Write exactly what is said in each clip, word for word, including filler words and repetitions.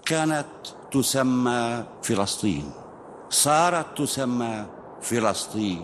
كانت تسمى فلسطين، صارت تسمى فلسطين.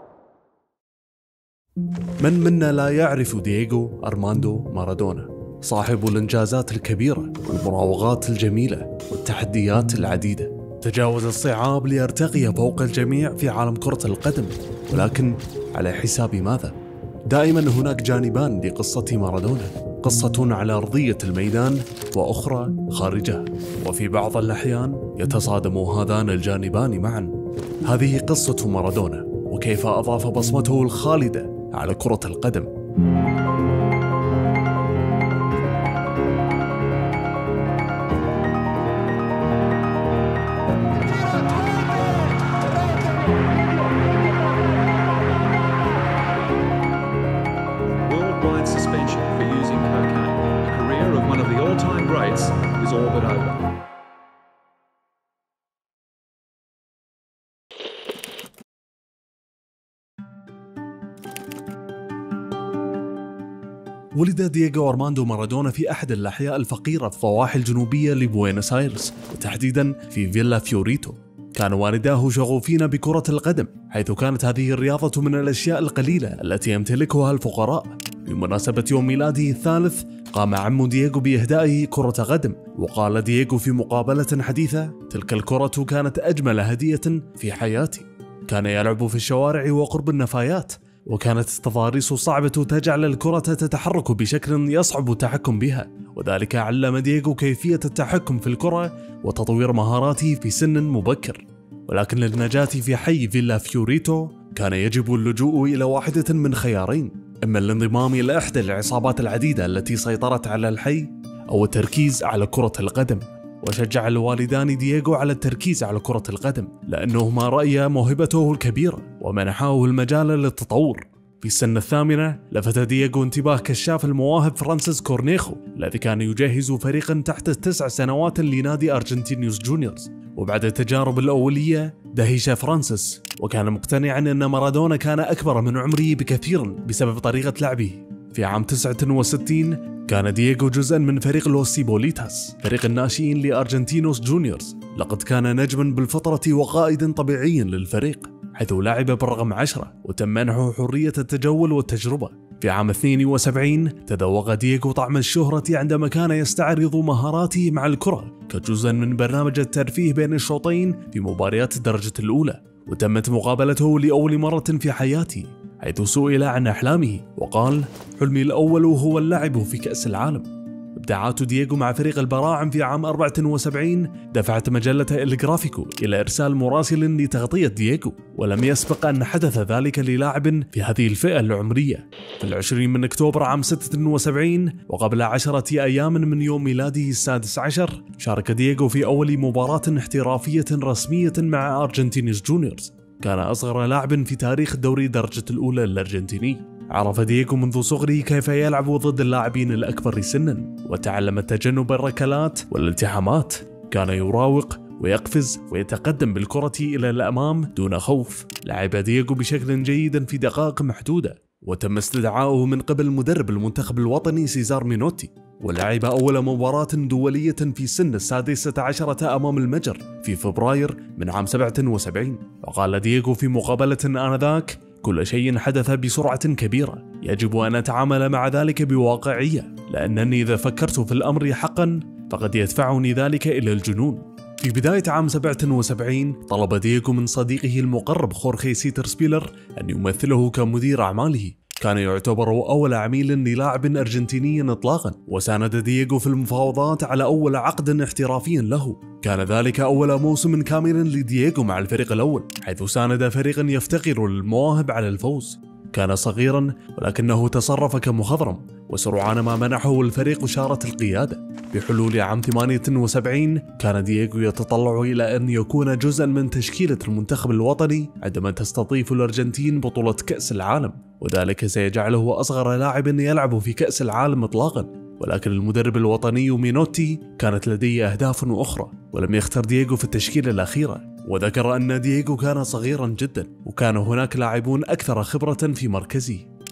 من منا لا يعرف دييغو أرماندو مارادونا، صاحب الإنجازات الكبيرة والمراوغات الجميلة والتحديات العديدة. تجاوز الصعاب ليرتقي فوق الجميع في عالم كرة القدم، ولكن على حساب ماذا؟ دائما هناك جانبان لقصة مارادونا، قصة على أرضية الميدان وأخرى خارجها، وفي بعض الأحيان يتصادم هذان الجانبان معا. هذه قصة مارادونا وكيف أضاف بصمته الخالدة على كرة القدم. Worldwide suspension for using cocaine. The career of one of the all-time greats is all but over. ولد دييغو أرماندو مارادونا في أحد الأحياء الفقيرة في الضواحي الجنوبية لبوينوس آيرس، وتحديدا في فيلا فيوريتو. كان والداه شغوفين بكرة القدم، حيث كانت هذه الرياضة من الأشياء القليلة التي يمتلكها الفقراء. بمناسبة يوم ميلاده الثالث قام عم دييغو بإهدائه كرة قدم، وقال دييغو في مقابلة حديثة: تلك الكرة كانت أجمل هدية في حياتي. كان يلعب في الشوارع وقرب النفايات، وكانت التضاريس صعبة تجعل الكرة تتحرك بشكل يصعب التحكم بها، وذلك علم دييغو كيفية التحكم في الكرة وتطوير مهاراته في سن مبكر. ولكن للنجاة في حي فيلا فيوريتو كان يجب اللجوء إلى واحدة من خيارين: إما الانضمام إلى إحدى العصابات العديدة التي سيطرت على الحي، أو التركيز على كرة القدم. وشجع الوالدان دييغو على التركيز على كرة القدم، لأنهما رأيا موهبته الكبيرة ومنحاه المجال للتطور. في السنة الثامنة لفت دييغو انتباه كشاف المواهب فرانسيس كورنيخو، الذي كان يجهز فريقا تحت تسع سنوات لنادي أرجنتينيوس جونيورز. وبعد التجارب الأولية دهش فرانسيس، وكان مقتنعا أن مارادونا كان أكبر من عمره بكثير بسبب طريقة لعبه. في عام تسعة وستين كان دييغو جزءا من فريق لوس سيبوليتاس، فريق الناشئين لأرجنتينوس جونيورز. لقد كان نجما بالفطرة وقائد طبيعي للفريق، حيث لعب بالرقم عشرة وتم منحه حرية التجول والتجربة. في عام اثنين وسبعين تذوق دييغو طعم الشهرة عندما كان يستعرض مهاراته مع الكرة كجزء من برنامج الترفيه بين الشوطين في مباريات الدرجة الأولى، وتمت مقابلته لأول مرة في حياته، حيث سئل عن أحلامه وقال: حلمي الأول هو اللعب في كأس العالم. ابداعات دييغو مع فريق البراعم في عام أربعة وسبعين دفعت مجلة الجرافيكو إلى إرسال مراسل لتغطية دييغو، ولم يسبق أن حدث ذلك للاعب في هذه الفئة العمرية. في العشرين من أكتوبر عام ستة وسبعين، وقبل عشرة أيام من يوم ميلاده السادس عشر، شارك دييغو في أول مباراة احترافية رسمية مع أرجنتينيوس جونيورز. كان أصغر لاعب في تاريخ الدوري درجة الأولى الأرجنتيني. عرف دييغو منذ صغره كيف يلعب ضد اللاعبين الأكبر سنا، وتعلم تجنب الركلات والالتحامات. كان يراوغ ويقفز ويتقدم بالكرة إلى الأمام دون خوف. لعب دييغو بشكل جيد في دقائق محدودة، وتم استدعاؤه من قبل مدرب المنتخب الوطني سيزار مينوتي، ولعب أول مباراة دولية في سن السادسة عشرة أمام المجر في فبراير من عام سبعة وسبعين. وقال دييغو في مقابلة آنذاك: كل شيء حدث بسرعة كبيرة، يجب أن أتعامل مع ذلك بواقعية، لأنني إذا فكرت في الأمر حقا فقد يدفعني ذلك إلى الجنون. في بداية عام سبعة وسبعين طلب دييغو من صديقه المقرب خورخي سيترسبيلر أن يمثله كمدير أعماله. كان يعتبر أول عميل للاعب أرجنتيني إطلاقا، وساند دييغو في المفاوضات على أول عقد احترافي له. كان ذلك أول موسم كامل لدييغو مع الفريق الأول، حيث ساند فريقا يفتقر للمواهب على الفوز. كان صغيرا ولكنه تصرف كمخضرم، وسرعان ما منحه الفريق شارة القيادة. بحلول عام ثمانية وسبعين كان دييغو يتطلع إلى أن يكون جزءا من تشكيلة المنتخب الوطني عندما تستضيف الأرجنتين بطولة كأس العالم، وذلك سيجعله أصغر لاعب يلعب في كأس العالم إطلاقا. ولكن المدرب الوطني مينوتي كانت لديه أهداف أخرى، ولم يختر دييغو في التشكيلة الأخيرة. وذكر أن دييغو كان صغيرا جدا، وكان هناك لاعبون أكثر خبرة في مركزه.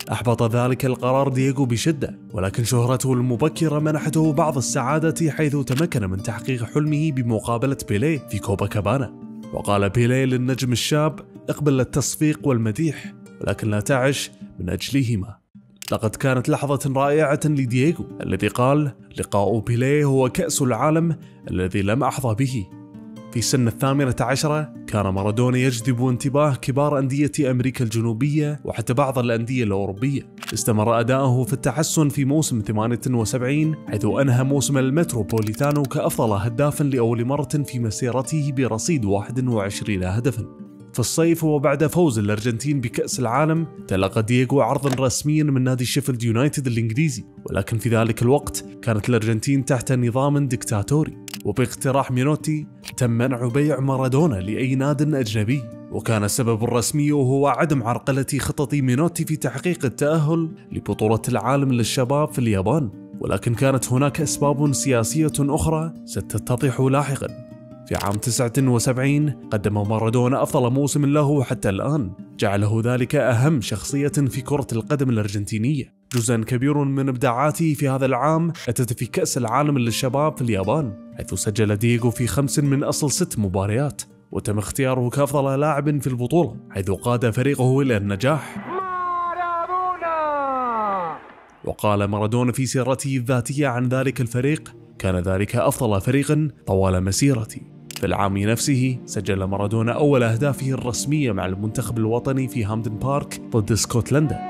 أحبط ذلك القرار دييغو بشدة، ولكن شهرته المبكرة منحته بعض السعادة حيث تمكن من تحقيق حلمه بمقابلة بيليه في كوباكابانا. وقال بيليه للنجم الشاب: اقبل التصفيق والمديح ولكن لا تعش من أجلهما. لقد كانت لحظة رائعة لدييغو الذي قال: لقاء بيليه هو كأس العالم الذي لم أحظى به. في سن الثامنة عشرة كان مارادونا يجذب انتباه كبار أندية أمريكا الجنوبية وحتى بعض الأندية الأوروبية. استمر أداؤه في التحسن في موسم ثمانية وسبعين، حيث أنهى موسم المتروبوليتانو كأفضل هداف لأول مرة في مسيرته برصيد واحد وعشرين هدفا. في الصيف وبعد فوز الأرجنتين بكأس العالم، تلقى دييغو عرضا رسميا من نادي شيفيلد يونايتد الإنجليزي، ولكن في ذلك الوقت كانت الأرجنتين تحت نظام ديكتاتوري، وباقتراح مينوتي تم منع بيع مارادونا لأي ناد أجنبي. وكان السبب الرسمي هو عدم عرقلة خطط مينوتي في تحقيق التأهل لبطولة العالم للشباب في اليابان، ولكن كانت هناك أسباب سياسية أخرى ستتضح لاحقا. في عام تسعة وسبعين قدم مارادونا أفضل موسم له حتى الآن، جعله ذلك أهم شخصية في كرة القدم الأرجنتينية. جزء كبير من إبداعاته في هذا العام أتت في كأس العالم للشباب في اليابان، حيث سجل دييغو في خمس من أصل ست مباريات، وتم اختياره كأفضل لاعب في البطولة، حيث قاد فريقه إلى النجاح. وقال مارادونا في سيرته الذاتية عن ذلك الفريق: كان ذلك أفضل فريق طوال مسيرتي. في العام نفسه سجل مارادونا أول أهدافه الرسمية مع المنتخب الوطني في هامدن بارك ضد اسكتلندا.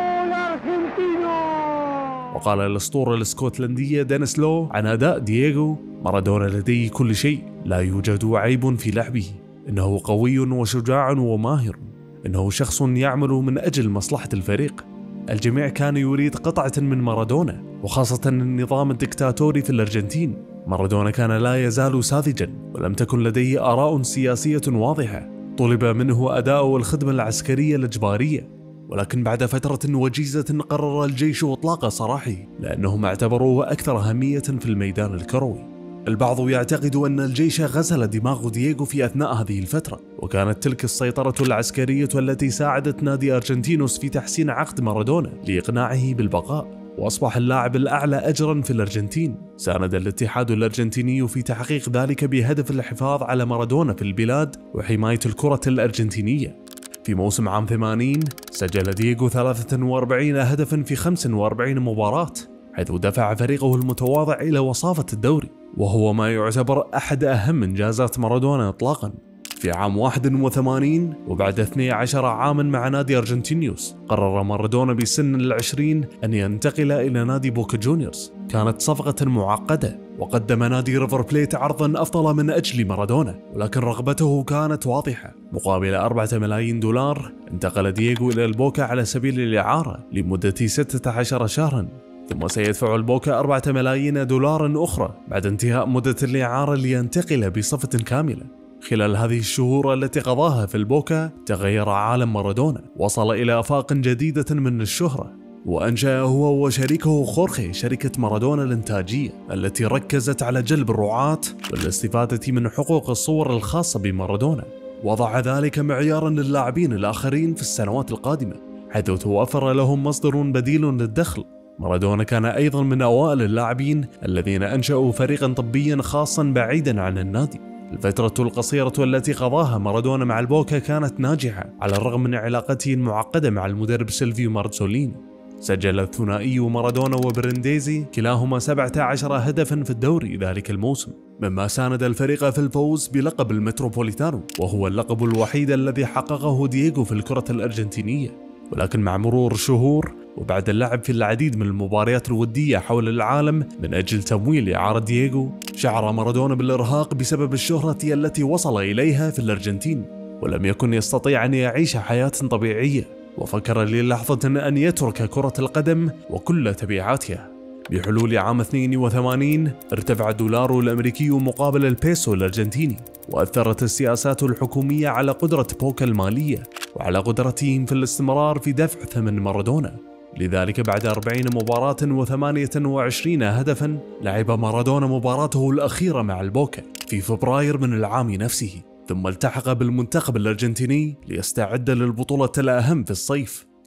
وقال الأسطورة الاسكتلندية دينيس لو عن أداء دييغو: مارادونا لديه كل شيء، لا يوجد عيب في لعبه، إنه قوي وشجاع وماهر، إنه شخص يعمل من أجل مصلحة الفريق. الجميع كان يريد قطعة من مارادونا، وخاصة النظام الدكتاتوري في الأرجنتين. مارادونا كان لا يزال ساذجا، ولم تكن لديه آراء سياسية واضحة. طلب منه أداء الخدمة العسكرية الإجبارية، ولكن بعد فترة وجيزة قرر الجيش إطلاق سراحه لأنهم اعتبروه أكثر أهمية في الميدان الكروي. البعض يعتقد أن الجيش غسل دماغ دييغو في أثناء هذه الفترة، وكانت تلك السيطرة العسكرية التي ساعدت نادي أرجنتينوس في تحسين عقد مارادونا لإقناعه بالبقاء، وأصبح اللاعب الأعلى أجرا في الأرجنتين. ساند الاتحاد الأرجنتيني في تحقيق ذلك بهدف الحفاظ على مارادونا في البلاد وحماية الكرة الأرجنتينية. في موسم عام ثمانين سجل دييغو ثلاثة وأربعين هدفا في خمسة وأربعين مباراة، حيث دفع فريقه المتواضع إلى وصافة الدوري، وهو ما يعتبر أحد أهم إنجازات مارادونا إطلاقا. في عام واحد وثمانين وبعد اثني عشر عاما مع نادي أرجنتينيوس، قرر مارادونا بسن العشرين أن ينتقل إلى نادي بوكا جونيورز. كانت صفقة معقدة، وقدم نادي ريفر بليت عرضا أفضل من أجل مارادونا، ولكن رغبته كانت واضحة. مقابل أربعة ملايين دولار انتقل دييغو إلى البوكا على سبيل الإعارة لمدة ستة عشر شهرا، ثم سيدفع البوكا أربعة ملايين دولار أخرى بعد انتهاء مدة الإعارة لينتقل بصفة كاملة. خلال هذه الشهور التي قضاها في البوكا تغير عالم مارادونا، وصل إلى آفاق جديدة من الشهرة، وأنشأ هو وشريكه خورخي شركة مارادونا الإنتاجية التي ركزت على جلب الرعاة والاستفادة من حقوق الصور الخاصة بمارادونا. وضع ذلك معيارا للاعبين الآخرين في السنوات القادمة، حيث توفر لهم مصدر بديل للدخل. مارادونا كان أيضا من أوائل اللاعبين الذين أنشأوا فريقا طبيا خاصا بعيدا عن النادي. الفترة القصيرة التي قضاها مارادونا مع البوكا كانت ناجحة على الرغم من علاقته المعقدة مع المدرب سيلفيو مارزوليني. سجل الثنائي مارادونا وبرنديزي كلاهما سبعة عشر هدفا في الدوري ذلك الموسم، مما ساند الفريق في الفوز بلقب المتروبوليتانو، وهو اللقب الوحيد الذي حققه دييغو في الكرة الأرجنتينية. ولكن مع مرور الشهور وبعد اللعب في العديد من المباريات الودية حول العالم من أجل تمويل إعارة دييغو، شعر مارادونا بالإرهاق بسبب الشهرة التي وصل إليها في الأرجنتين، ولم يكن يستطيع أن يعيش حياة طبيعية، وفكر للحظة أن يترك كرة القدم وكل تبعاتها. بحلول عام اثنين وثمانين ارتفع الدولار الأمريكي مقابل البيسو الأرجنتيني، وأثرت السياسات الحكومية على قدرة بوكا المالية وعلى قدرتهم في الاستمرار في دفع ثمن مارادونا. لذلك بعد أربعين مباراة وثمانية وعشرين هدفا لعب مارادونا مباراته الأخيرة مع البوكا في فبراير من العام نفسه، ثم التحق بالمنتخب الأرجنتيني ليستعد للبطولة الأهم في الصيف.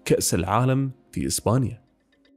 كأس العالم في إسبانيا.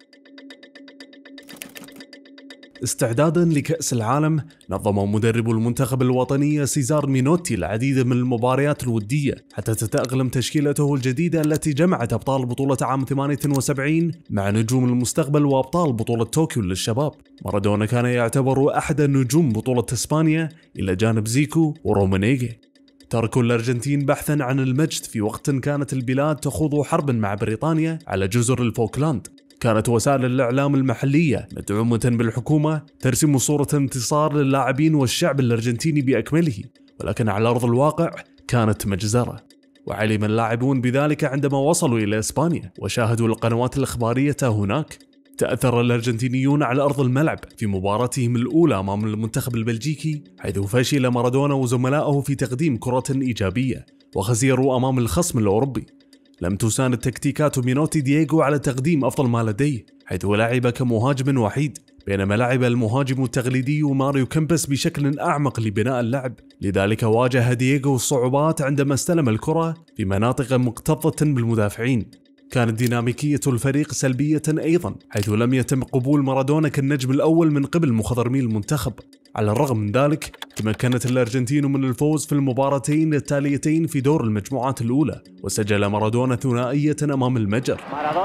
استعدادا لكأس العالم، نظم مدرب المنتخب الوطني سيزار مينوتي العديد من المباريات الودية حتى تتأقلم تشكيلته الجديدة التي جمعت أبطال بطولة عام ثمانية وسبعين مع نجوم المستقبل وأبطال بطولة طوكيو للشباب. مارادونا كان يعتبر أحد نجوم بطولة إسبانيا إلى جانب زيكو ورومانيجي. تركوا الأرجنتين بحثا عن المجد في وقت كانت البلاد تخوض حربا مع بريطانيا على جزر الفوكلاند. كانت وسائل الإعلام المحلية مدعومة بالحكومة ترسم صورة انتصار للاعبين والشعب الأرجنتيني بأكمله، ولكن على أرض الواقع كانت مجزرة. وعلم اللاعبون بذلك عندما وصلوا إلى إسبانيا وشاهدوا القنوات الإخبارية هناك. تأثر الأرجنتينيون على أرض الملعب في مباراتهم الأولى أمام المنتخب البلجيكي، حيث فشل مارادونا وزملائه في تقديم كرة إيجابية وخسروا أمام الخصم الأوروبي. لم تساند تكتيكات مينوتي دييغو على تقديم أفضل ما لديه، حيث لعب كمهاجم وحيد، بينما لعب المهاجم التقليدي ماريو كامبس بشكل أعمق لبناء اللعب. لذلك واجه دييغو الصعوبات عندما استلم الكرة في مناطق مكتظة بالمدافعين. كانت ديناميكية الفريق سلبية أيضا، حيث لم يتم قبول مارادونا كالنجم الأول من قبل مخضرمي المنتخب. على الرغم من ذلك، تمكنت الأرجنتين من الفوز في المباراتين التاليتين في دور المجموعات الأولى، وسجل مارادونا ثنائية أمام المجر.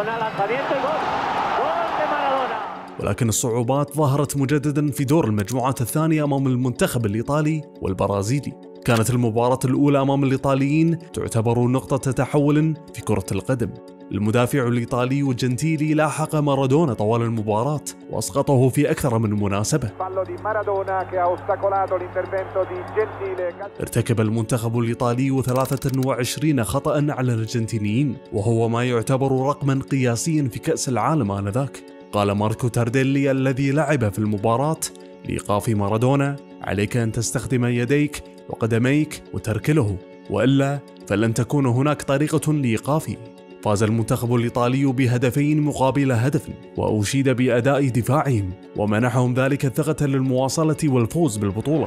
ولكن الصعوبات ظهرت مجددا في دور المجموعات الثانية أمام المنتخب الإيطالي والبرازيلي. كانت المباراة الأولى أمام الإيطاليين تعتبر نقطة تحول في كرة القدم. المدافع الإيطالي جنتيلي لاحق مارادونا طوال المباراة وأسقطه في أكثر من مناسبة. ارتكب المنتخب الإيطالي ثلاثة وعشرين خطأ على الأرجنتينيين، وهو ما يعتبر رقما قياسيا في كأس العالم آنذاك. قال ماركو تارديلي الذي لعب في المباراة لإيقاف مارادونا: عليك أن تستخدم يديك وقدميك وتركله، وإلا فلن تكون هناك طريقة لإيقافه. فاز المنتخب الإيطالي بهدفين مقابل هدف، وأشيد بأداء دفاعهم، ومنحهم ذلك الثقة للمواصلة والفوز بالبطولة.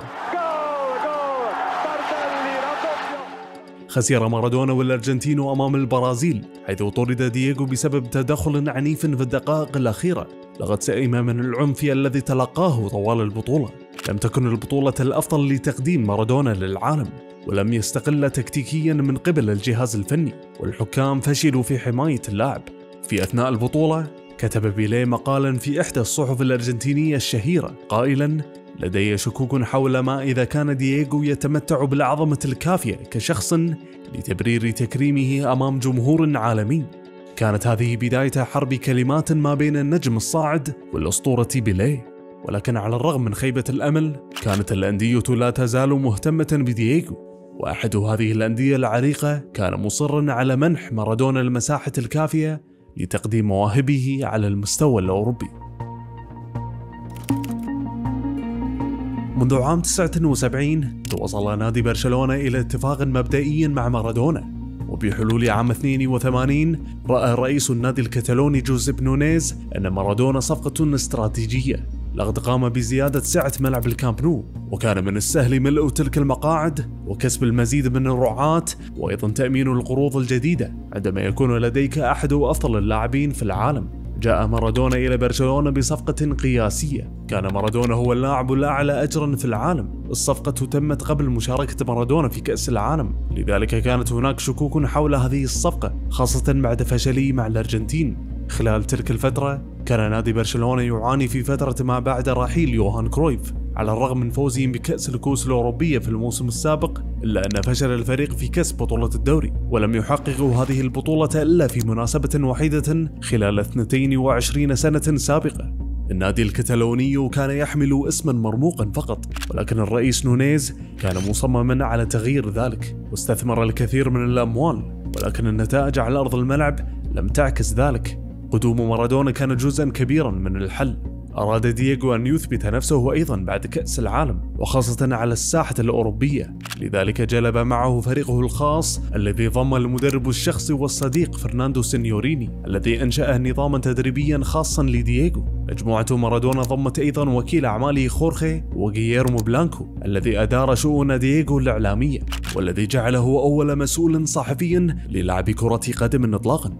خسر مارادونا والأرجنتين أمام البرازيل، حيث طرد دييغو بسبب تدخل عنيف في الدقائق الأخيرة. لقد سئم من العنف الذي تلقاه طوال البطولة. لم تكن البطولة الأفضل لتقديم مارادونا للعالم، ولم يستقل تكتيكيا من قبل الجهاز الفني، والحكام فشلوا في حماية اللاعب. في أثناء البطولة كتب بيليه مقالا في إحدى الصحف الأرجنتينية الشهيرة قائلا: لدي شكوك حول ما إذا كان دييغو يتمتع بالعظمة الكافية كشخص لتبرير تكريمه أمام جمهور عالمي. كانت هذه بداية حرب كلمات ما بين النجم الصاعد والأسطورة بيليه. ولكن على الرغم من خيبة الأمل، كانت الأندية لا تزال مهتمة بدييغو، وأحد هذه الأندية العريقة كان مصرا على منح مارادونا المساحة الكافية لتقديم مواهبه على المستوى الأوروبي. منذ عام تسعة وسبعين توصل نادي برشلونة إلى اتفاق مبدئي مع مارادونا، وبحلول عام اثنين وثمانين رأى رئيس النادي الكتالوني جوزيب نونيز أن مارادونا صفقة استراتيجية، لقد قام بزيادة سعة ملعب الكامب نو، وكان من السهل ملء تلك المقاعد وكسب المزيد من الرعاة، وأيضا تأمين القروض الجديدة عندما يكون لديك أحد أفضل اللاعبين في العالم. جاء مارادونا إلى برشلونة بصفقة قياسية. كان مارادونا هو اللاعب الأعلى أجرا في العالم. الصفقة تمت قبل مشاركة مارادونا في كأس العالم، لذلك كانت هناك شكوك حول هذه الصفقة، خاصة بعد فشله مع الأرجنتين. خلال تلك الفترة كان نادي برشلونة يعاني في فترة ما بعد رحيل يوهان كرويف. على الرغم من فوزهم بكأس الكؤوس الأوروبية في الموسم السابق، إلا أن فشل الفريق في كسب بطولة الدوري، ولم يحققوا هذه البطولة إلا في مناسبة وحيدة خلال اثنتين وعشرين سنة سابقة. النادي الكتالوني كان يحمل اسما مرموقا فقط، ولكن الرئيس نونيز كان مصمما على تغيير ذلك، واستثمر الكثير من الأموال، ولكن النتائج على أرض الملعب لم تعكس ذلك. قدوم مارادونا كان جزءا كبيرا من الحل. أراد دييغو أن يثبت نفسه أيضا بعد كأس العالم، وخاصة على الساحة الأوروبية، لذلك جلب معه فريقه الخاص الذي ضم المدرب الشخصي والصديق فرناندو سينيوريني، الذي أنشأ نظاما تدريبيا خاصا لدييغو. مجموعة مارادونا ضمت أيضا وكيل أعماله خورخي وغييرمو بلانكو، الذي أدار شؤون دييغو الإعلامية، والذي جعله أول مسؤول صحفي للعب كرة قدم إطلاقا.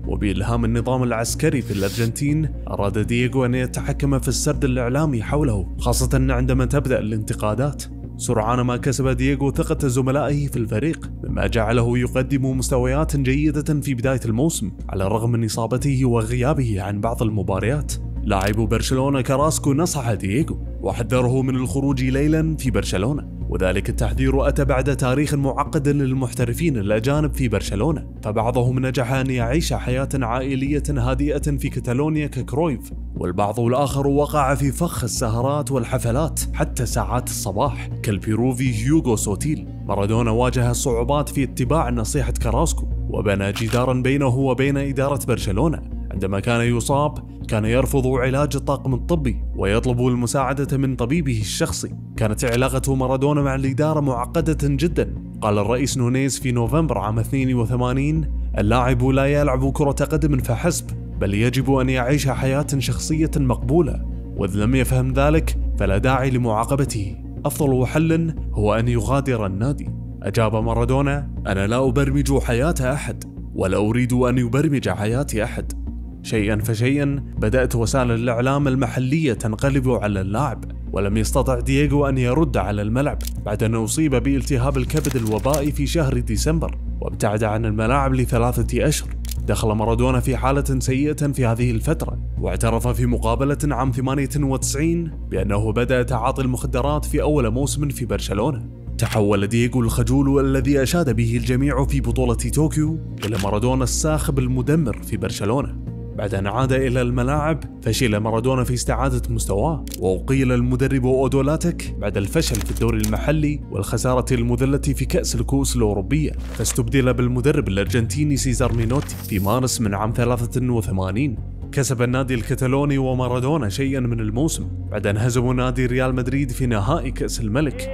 وبإلهام النظام العسكري في الأرجنتين أراد دييغو أن يتحكم في السرد الإعلامي حوله، خاصة عندما تبدأ الانتقادات. سرعان ما كسب دييغو ثقة زملائه في الفريق، مما جعله يقدم مستويات جيدة في بداية الموسم على الرغم من إصابته وغيابه عن بعض المباريات. لاعب برشلونة كاراسكو نصح دييغو وحذره من الخروج ليلا في برشلونة، وذلك التحذير أتى بعد تاريخ معقد للمحترفين الأجانب في برشلونة، فبعضهم نجح أن يعيش حياة عائلية هادئة في كتالونيا ككرويف، والبعض الآخر وقع في فخ السهرات والحفلات حتى ساعات الصباح كالبيروفي هيوغو سوتيل. مارادونا واجه صعوبات في اتباع نصيحة كاراسكو، وبنى جدارا بينه وبين إدارة برشلونة. عندما كان يصاب كان يرفض علاج الطاقم الطبي ويطلب المساعدة من طبيبه الشخصي. كانت علاقة مارادونا مع الإدارة معقدة جدا. قال الرئيس نونيز في نوفمبر عام اثنين وثمانين: اللاعب لا يلعب كرة قدم فحسب، بل يجب أن يعيش حياة شخصية مقبولة، وإذ لم يفهم ذلك فلا داعي لمعاقبته، أفضل حل هو أن يغادر النادي. أجاب مارادونا: أنا لا أبرمج حياة أحد، ولا أريد أن يبرمج حياة أحد. شيئا فشيئا بدأت وسائل الإعلام المحلية تنقلب على اللاعب، ولم يستطع دييغو أن يرد على الملعب بعد أن أصيب بالتهاب الكبد الوبائي في شهر ديسمبر، وابتعد عن الملاعب لثلاثة أشهر. دخل مارادونا في حالة سيئة في هذه الفترة، واعترف في مقابلة عام ثمانية وتسعين بأنه بدأ تعاطي المخدرات في أول موسم في برشلونة. تحول دييغو الخجول الذي أشاد به الجميع في بطولة طوكيو إلى مارادونا الصاخب المدمر في برشلونة. بعد أن عاد إلى الملاعب فشل مارادونا في استعادة مستواه، وأقيل المدرب أودولاتك بعد الفشل في الدوري المحلي والخسارة المذلة في كأس الكؤوس الأوروبية، فاستبدل بالمدرب الأرجنتيني سيزار مينوتي في مارس من عام ثلاثة وثمانين. كسب النادي الكتالوني ومارادونا شيئا من الموسم بعد أن هزموا نادي ريال مدريد في نهائي كأس الملك،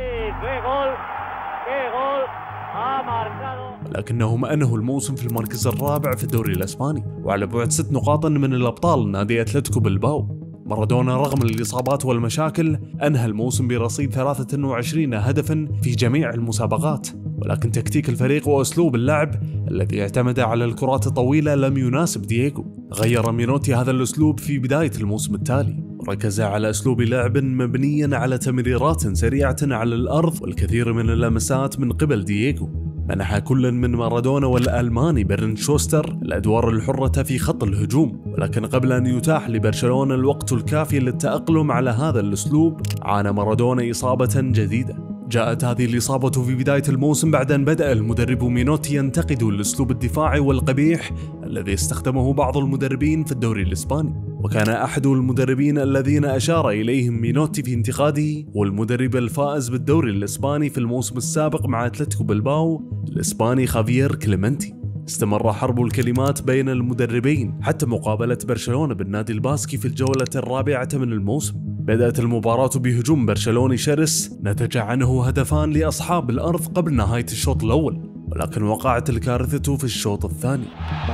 لكنهم أنهوا الموسم في المركز الرابع في الدوري الإسباني وعلى بعد ست نقاط من الأبطال نادي أتلتيكو بالباو. مارادونا رغم الإصابات والمشاكل أنهى الموسم برصيد ثلاثة وعشرين هدفا في جميع المسابقات، ولكن تكتيك الفريق وأسلوب اللعب الذي اعتمد على الكرات الطويلة لم يناسب دييغو. غير مينوتي هذا الأسلوب في بداية الموسم التالي، ركز على أسلوب لعب مبنيا على تمريرات سريعة على الأرض والكثير من اللمسات من قبل دييغو. منح كل من مارادونا والألماني برن شوستر الأدوار الحرة في خط الهجوم، ولكن قبل أن يتاح لبرشلونة الوقت الكافي للتأقلم على هذا الأسلوب عانى مارادونا إصابة جديدة. جاءت هذه الإصابة في بداية الموسم بعد أن بدأ المدرب مينوتي ينتقد الأسلوب الدفاعي والقبيح الذي استخدمه بعض المدربين في الدوري الإسباني، وكان أحد المدربين الذين أشار إليهم مينوتي في انتقاده هو المدرب الفائز بالدوري الإسباني في الموسم السابق مع أتلتيكو بالباو الإسباني خافيير كليمنتي. استمر حرب الكلمات بين المدربين حتى مقابلة برشلونة بالنادي الباسكي في الجولة الرابعة من الموسم. بدأت المباراة بهجوم برشلوني شرس نتج عنه هدفان لأصحاب الأرض قبل نهاية الشوط الأول، ولكن وقعت الكارثة في الشوط الثاني.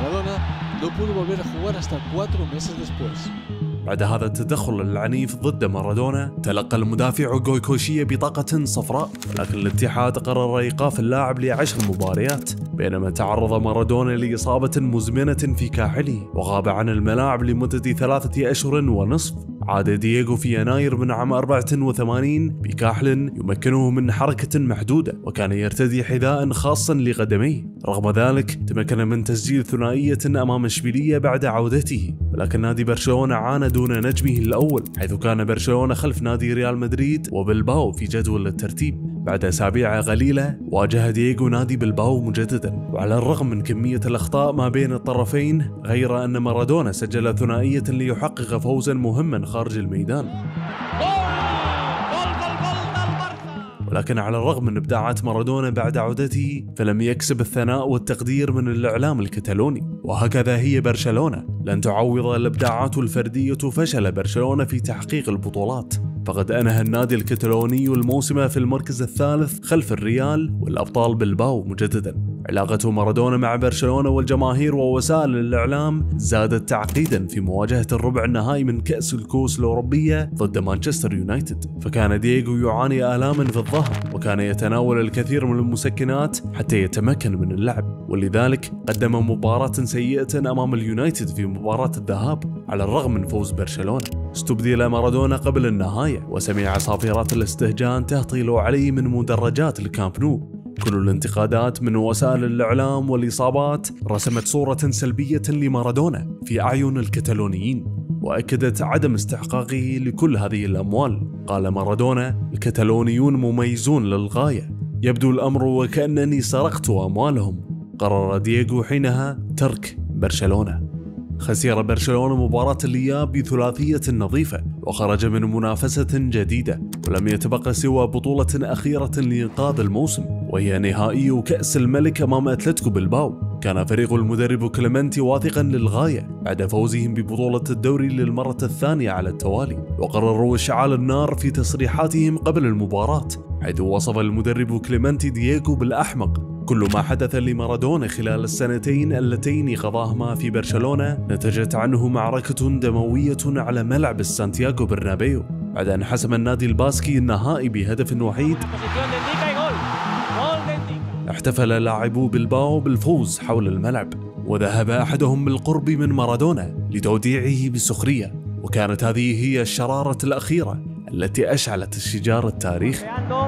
بعد هذا التدخل العنيف ضد مارادونا تلقى المدافع غويكوشيا بطاقة صفراء، ولكن الاتحاد قرر إيقاف اللاعب لعشر مباريات، بينما تعرض مارادونا لإصابة مزمنة في كاحله وغاب عن الملاعب لمدة ثلاثة أشهر ونصف. عاد دييغو في يناير من عام أربعة وثمانين بكاحل يمكنه من حركة محدودة، وكان يرتدي حذاء خاصا لقدميه. رغم ذلك تمكن من تسجيل ثنائية أمام إشبيلية بعد عودته، ولكن نادي برشلونة عانى دون نجمه الأول، حيث كان برشلونة خلف نادي ريال مدريد وبلباو في جدول الترتيب. بعد أسابيع قليلة واجه دييغو نادي بلباو مجددا، وعلى الرغم من كمية الأخطاء ما بين الطرفين غير أن مارادونا سجل ثنائية ليحقق فوزا مهما خارج الميدان. ولكن على الرغم من إبداعات مارادونا بعد عودته فلم يكسب الثناء والتقدير من الإعلام الكتالوني، وهكذا هي برشلونة، لن تعوض الإبداعات الفردية فشل برشلونة في تحقيق البطولات. فقد أنهى النادي الكتالوني الموسم في المركز الثالث خلف الريال والأبطال بلباو مجددا، علاقة مارادونا مع برشلونة والجماهير ووسائل الإعلام زادت تعقيدا في مواجهة الربع النهائي من كأس الكؤوس الأوروبية ضد مانشستر يونايتد، فكان دييغو يعاني آلاما في الظهر وكان يتناول الكثير من المسكنات حتى يتمكن من اللعب، ولذلك قدم مباراة سيئة أمام اليونايتد في مباراة الذهاب على الرغم من فوز برشلونة. استبدل مارادونا قبل النهاية وسمع عصافيرات الاستهجان تهطل عليه من مدرجات الكامب نو. كل الانتقادات من وسائل الإعلام والإصابات رسمت صورة سلبية لمارادونا في أعين الكتالونيين وأكدت عدم استحقاقه لكل هذه الأموال. قال مارادونا: الكتالونيون مميزون للغاية، يبدو الأمر وكأنني سرقت أموالهم. قرر دييغو حينها ترك برشلونة. خسر برشلونة مباراة الإياب بثلاثية نظيفة وخرج من منافسة جديدة، ولم يتبقى سوى بطولة أخيرة لإنقاذ الموسم وهي نهائي كأس الملك أمام أتلتيكو بلباو. كان فريق المدرب كليمنتي واثقا للغاية بعد فوزهم ببطولة الدوري للمرة الثانية على التوالي، وقرروا إشعال النار في تصريحاتهم قبل المباراة، حيث وصف المدرب كليمنتي دييغو بالأحمق. كل ما حدث لمارادونا خلال السنتين اللتين قضاهما في برشلونة نتجت عنه معركة دموية على ملعب السانتياغو برنابيو بعد أن حسم النادي الباسكي النهائي بهدف وحيد. احتفل لاعبو بلباو بالفوز حول الملعب، وذهب أحدهم بالقرب من مارادونا لتوديعه بسخرية، وكانت هذه هي الشرارة الأخيرة التي أشعلت الشجار التاريخي.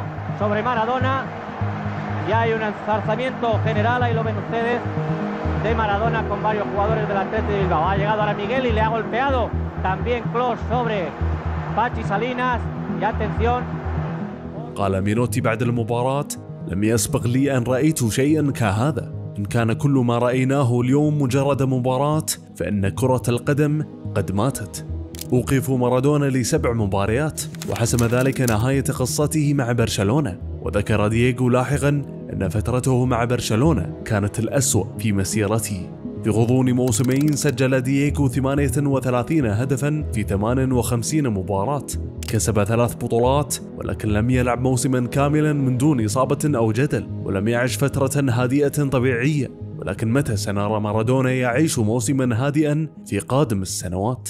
Ya hay un enzarzamiento general, ahí lo ven ustedes, de Maradona con varios jugadores del Athletic de Bilbao. Ha llegado ahora Miguel y le ha golpeado también Clos sobre Pachi Salinas. Y atención. قال مينوتي بعد المباراة: لم يسبق لي أن رأيت شيئا كهذا. إن كان كل ما رأيناه اليوم مجرد مباراة فإن كرة القدم قد ماتت. أوقف مارادونا لسبع مباريات وحسم ذلك نهاية قصته مع برشلونة. وذكر دييغو لاحقا أن فترته مع برشلونة كانت الأسوأ في مسيرته. في غضون موسمين سجل دييغو ثمانية وثلاثين هدفا في ثمان وخمسين مباراة، كسب ثلاث بطولات، ولكن لم يلعب موسما كاملا من دون إصابة أو جدل، ولم يعش فترة هادئة طبيعية. ولكن متى سنرى مارادونا يعيش موسما هادئا في قادم السنوات؟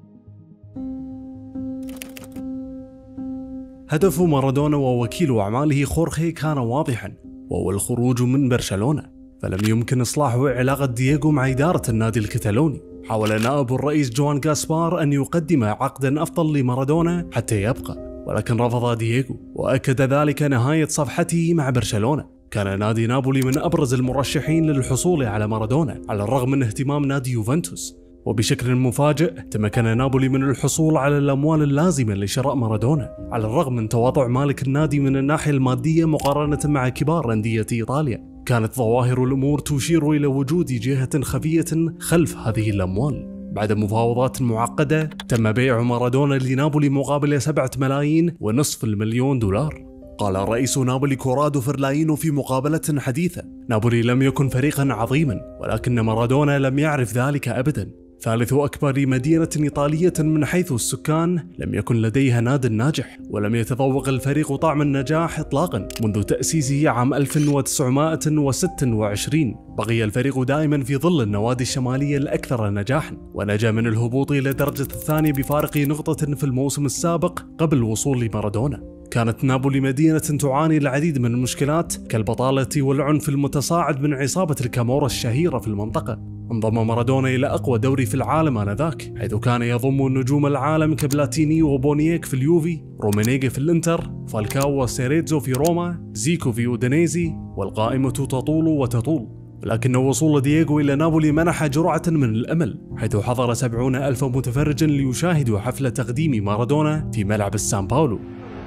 هدف مارادونا ووكيل أعماله خورخي كان واضحا، وهو الخروج من برشلونة، فلم يمكن إصلاح علاقة دييغو مع إدارة النادي الكتالوني. حاول نائب الرئيس جوان غاسبار أن يقدم عقدا أفضل لمارادونا حتى يبقى، ولكن رفض دييغو، وأكد ذلك نهاية صفحته مع برشلونة. كان نادي نابولي من أبرز المرشحين للحصول على مارادونا على الرغم من اهتمام نادي يوفنتوس، وبشكل مفاجئ تمكن نابولي من الحصول على الأموال اللازمة لشراء مارادونا على الرغم من تواضع مالك النادي من الناحية المادية مقارنة مع كبار أندية إيطاليا. كانت ظواهر الأمور تشير إلى وجود جهة خفية خلف هذه الأموال. بعد مفاوضات معقدة تم بيع مارادونا لنابولي مقابل سبعة ملايين ونصف المليون دولار. قال رئيس نابولي كورادو فرلاينو في مقابلة حديثة: نابولي لم يكن فريقا عظيما، ولكن مارادونا لم يعرف ذلك أبدا. ثالث أكبر مدينة إيطالية من حيث السكان، لم يكن لديها ناد ناجح، ولم يتذوق الفريق طعم النجاح إطلاقا منذ تأسيسه عام ألف وتسعمائة وستة وعشرين. بقي الفريق دائما في ظل النوادي الشمالية الأكثر نجاحا، ونجا من الهبوط إلى الدرجة الثانية بفارق نقطة في الموسم السابق قبل الوصول لمارادونا. كانت نابولي مدينة تعاني العديد من المشكلات كالبطالة والعنف المتصاعد من عصابة الكامورا الشهيرة في المنطقة. انضم مارادونا إلى أقوى دوري في العالم آنذاك، حيث كان يضم نجوم العالم كبلاتيني وبونييك في اليوفي، رومينيغي في الإنتر، فالكاو وسيريتزو في روما، زيكو في أودينيزي، والقائمة تطول وتطول. لكن وصول دييغو إلى نابولي منح جرعة من الأمل، حيث حضر سبعون ألف متفرج ليشاهدوا حفل تقديم مارادونا في ملعب السان باولو.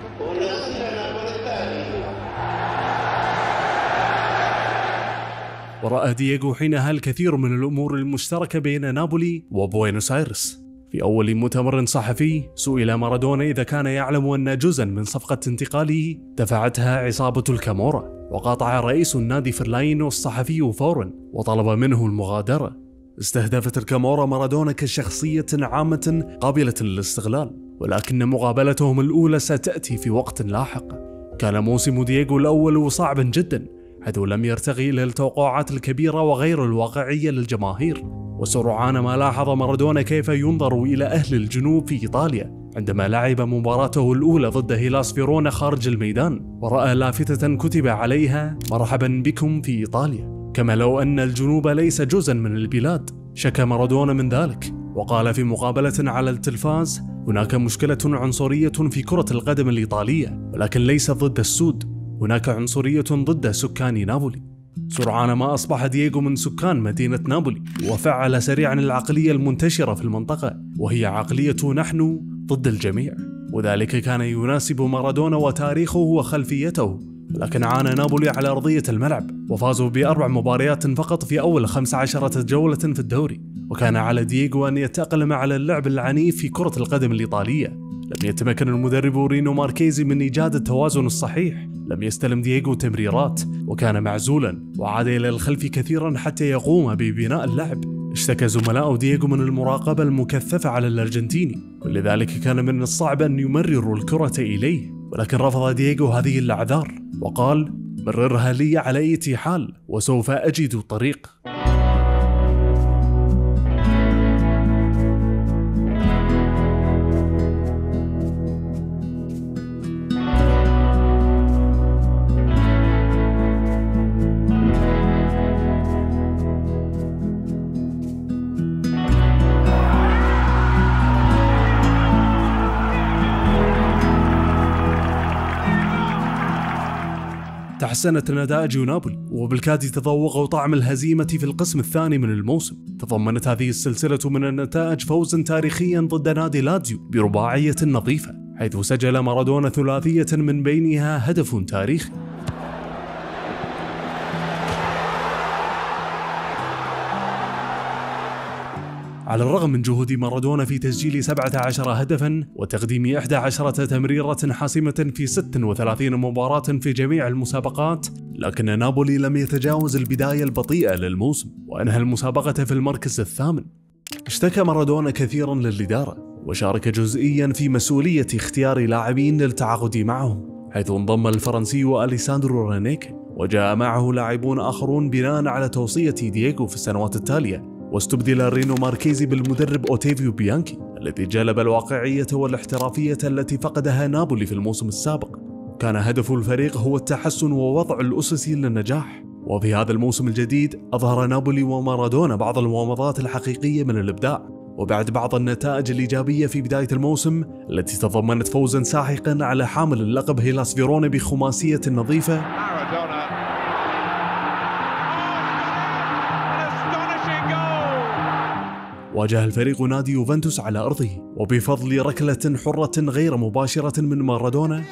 ورأى دييغو حينها الكثير من الأمور المشتركة بين نابولي وبوينوس آيرس. في أول مؤتمر صحفي سئل مارادونا إذا كان يعلم أن جزءا من صفقة انتقاله دفعتها عصابة الكامورا، وقاطع رئيس النادي فرلاينو الصحفي فورا وطلب منه المغادرة. استهدفت الكامورا مارادونا كشخصية عامة قابلة للاستغلال، ولكن مقابلتهم الأولى ستأتي في وقت لاحق. كان موسم دييغو الأول صعبا جدا، حيث لم يرتقي إلى التوقعات الكبيرة وغير الواقعية للجماهير. وسرعان ما لاحظ مارادونا كيف ينظر إلى أهل الجنوب في إيطاليا عندما لعب مباراته الأولى ضد هيلاس فيرونا خارج الميدان، ورأى لافتة كتب عليها مرحبا بكم في إيطاليا، كما لو أن الجنوب ليس جزءا من البلاد. شكى مارادونا من ذلك وقال في مقابلة على التلفاز: هناك مشكلة عنصرية في كرة القدم الإيطالية، ولكن ليست ضد السود، هناك عنصرية ضد سكان نابولي. سرعان ما أصبح دييغو من سكان مدينة نابولي، وفعل سريعا العقلية المنتشرة في المنطقة، وهي عقلية نحن ضد الجميع، وذلك كان يناسب مارادونا وتاريخه وخلفيته. لكن عانى نابولي على أرضية الملعب، وفازوا بأربع مباريات فقط في أول خمس عشرة جولة في الدوري، وكان على دييغو أن يتأقلم على اللعب العنيف في كرة القدم الإيطالية. لم يتمكن المدرب رينو ماركيزي من إيجاد التوازن الصحيح، لم يستلم دييغو تمريرات، وكان معزولا وعاد إلى الخلف كثيرا حتى يقوم ببناء اللعب. اشتكى زملاء دييغو من المراقبة المكثفة على الأرجنتيني، ولذلك كان من الصعب أن يمرروا الكرة إليه، ولكن رفض دييغو هذه الأعذار وقال: مررها لي على أي حال وسوف أجد طريق. تحسنت نتائج نابولي، وبالكاد تذوقوا طعم الهزيمة في القسم الثاني من الموسم. تضمنت هذه السلسلة من النتائج فوزا تاريخيا ضد نادي لاتزيو برباعية نظيفة، حيث سجل مارادونا ثلاثية من بينها هدف تاريخي. على الرغم من جهود مارادونا في تسجيل سبعة عشر هدفا وتقديم إحدى عشرة تمريرة حاسمة في ست وثلاثين مباراة في جميع المسابقات، لكن نابولي لم يتجاوز البداية البطيئة للموسم وأنهى المسابقة في المركز الثامن. اشتكى مارادونا كثيرا للإدارة، وشارك جزئيا في مسؤولية اختيار لاعبين للتعاقد معهم، حيث انضم الفرنسي أليساندرو رانيكي، وجاء معه لاعبون آخرون بناء على توصية دييغو في السنوات التالية. واستبدل رينو ماركيزي بالمدرب أوتيفيو بيانكي الذي جلب الواقعية والاحترافية التي فقدها نابولي في الموسم السابق. كان هدف الفريق هو التحسن ووضع الأسس للنجاح، وفي هذا الموسم الجديد أظهر نابولي ومارادونا بعض الومضات الحقيقية من الإبداع، وبعد بعض النتائج الإيجابية في بداية الموسم التي تضمنت فوزا ساحقا على حامل اللقب هيلاس فيرونا بخماسية نظيفة، واجه الفريق نادي يوفنتوس على أرضه، وبفضل ركلة حرة غير مباشرة من مارادونا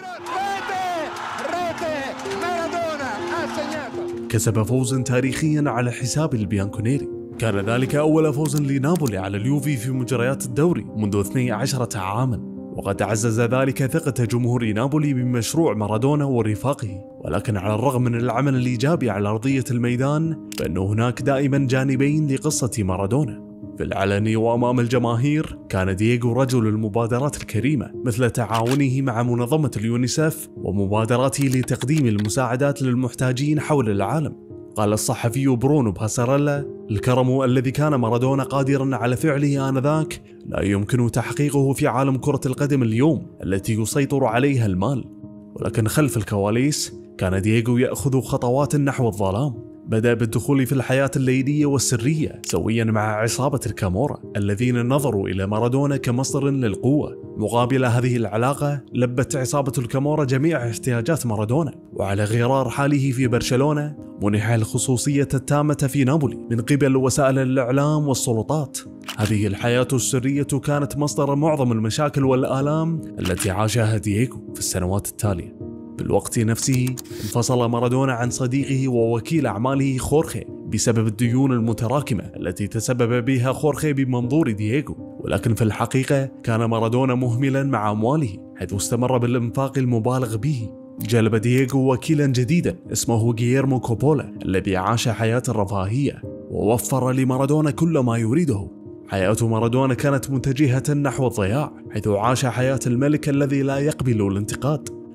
كسب فوزا تاريخيا على حساب البيانكونيري. كان ذلك أول فوز لنابولي على اليوفي في مجريات الدوري منذ اثني عشر عاما، وقد عزز ذلك ثقة جمهور نابولي بمشروع مارادونا ورفاقه. ولكن على الرغم من العمل الإيجابي على أرضية الميدان، فإن هناك دائما جانبين لقصة مارادونا. في العلن وأمام الجماهير كان دييغو رجل المبادرات الكريمة، مثل تعاونه مع منظمة اليونيسف ومبادراته لتقديم المساعدات للمحتاجين حول العالم. قال الصحفي برونو باساريلا: الكرم الذي كان مارادونا قادرا على فعله آنذاك لا يمكن تحقيقه في عالم كرة القدم اليوم التي يسيطر عليها المال. ولكن خلف الكواليس كان دييغو يأخذ خطوات نحو الظلام. بدأ بالدخول في الحياة الليلية والسرية سويا مع عصابة الكامورا الذين نظروا إلى مارادونا كمصدر للقوة. مقابل هذه العلاقة لبت عصابة الكامورا جميع احتياجات مارادونا، وعلى غرار حاله في برشلونة منح الخصوصية التامة في نابولي من قبل وسائل الإعلام والسلطات. هذه الحياة السرية كانت مصدر معظم المشاكل والآلام التي عاشها دييغو في السنوات التالية. بالوقت نفسه انفصل مارادونا عن صديقه ووكيل أعماله خورخي بسبب الديون المتراكمة التي تسبب بها خورخي بمنظور دييغو، ولكن في الحقيقة كان مارادونا مهملا مع أمواله حيث استمر بالإنفاق المبالغ به. جلب دييغو وكيلا جديدا اسمه غييرمو كوبولا الذي عاش حياة الرفاهية ووفر لمارادونا كل ما يريده. حياة مارادونا كانت متجهة نحو الضياع، حيث عاش حياة الملك الذي لا يقبل الانتقاد،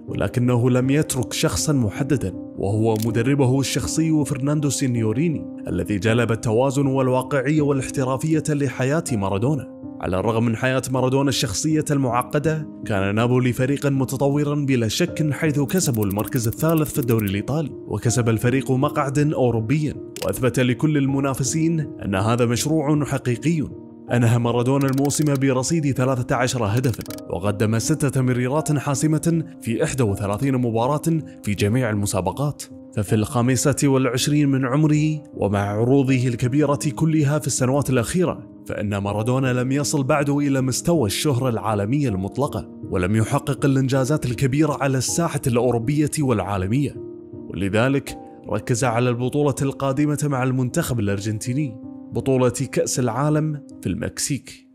ولكنه لم يترك شخصا محددا، وهو مدربه الشخصي فرناندو سينيوريني، الذي جلب التوازن والواقعية والاحترافية لحياة مارادونا. على الرغم من حياة مارادونا الشخصية المعقدة، كان نابولي فريقا متطورا بلا شك، حيث كسبوا المركز الثالث في الدوري الإيطالي، وكسب الفريق مقعدا أوروبيا، وأثبت لكل المنافسين أن هذا مشروع حقيقي. أنهى مارادونا الموسم برصيد ثلاثة عشر هدفا، وقدم ستة تمريرات حاسمة في إحدى وثلاثين مباراة في جميع المسابقات. ففي الخامسة والعشرين من عمره، ومع عروضه الكبيرة كلها في السنوات الأخيرة، فإن مارادونا لم يصل بعد إلى مستوى الشهرة العالمية المطلقة، ولم يحقق الإنجازات الكبيرة على الساحة الأوروبية والعالمية، ولذلك ركز على البطولة القادمة مع المنتخب الأرجنتيني، بطولة كأس العالم في المكسيك.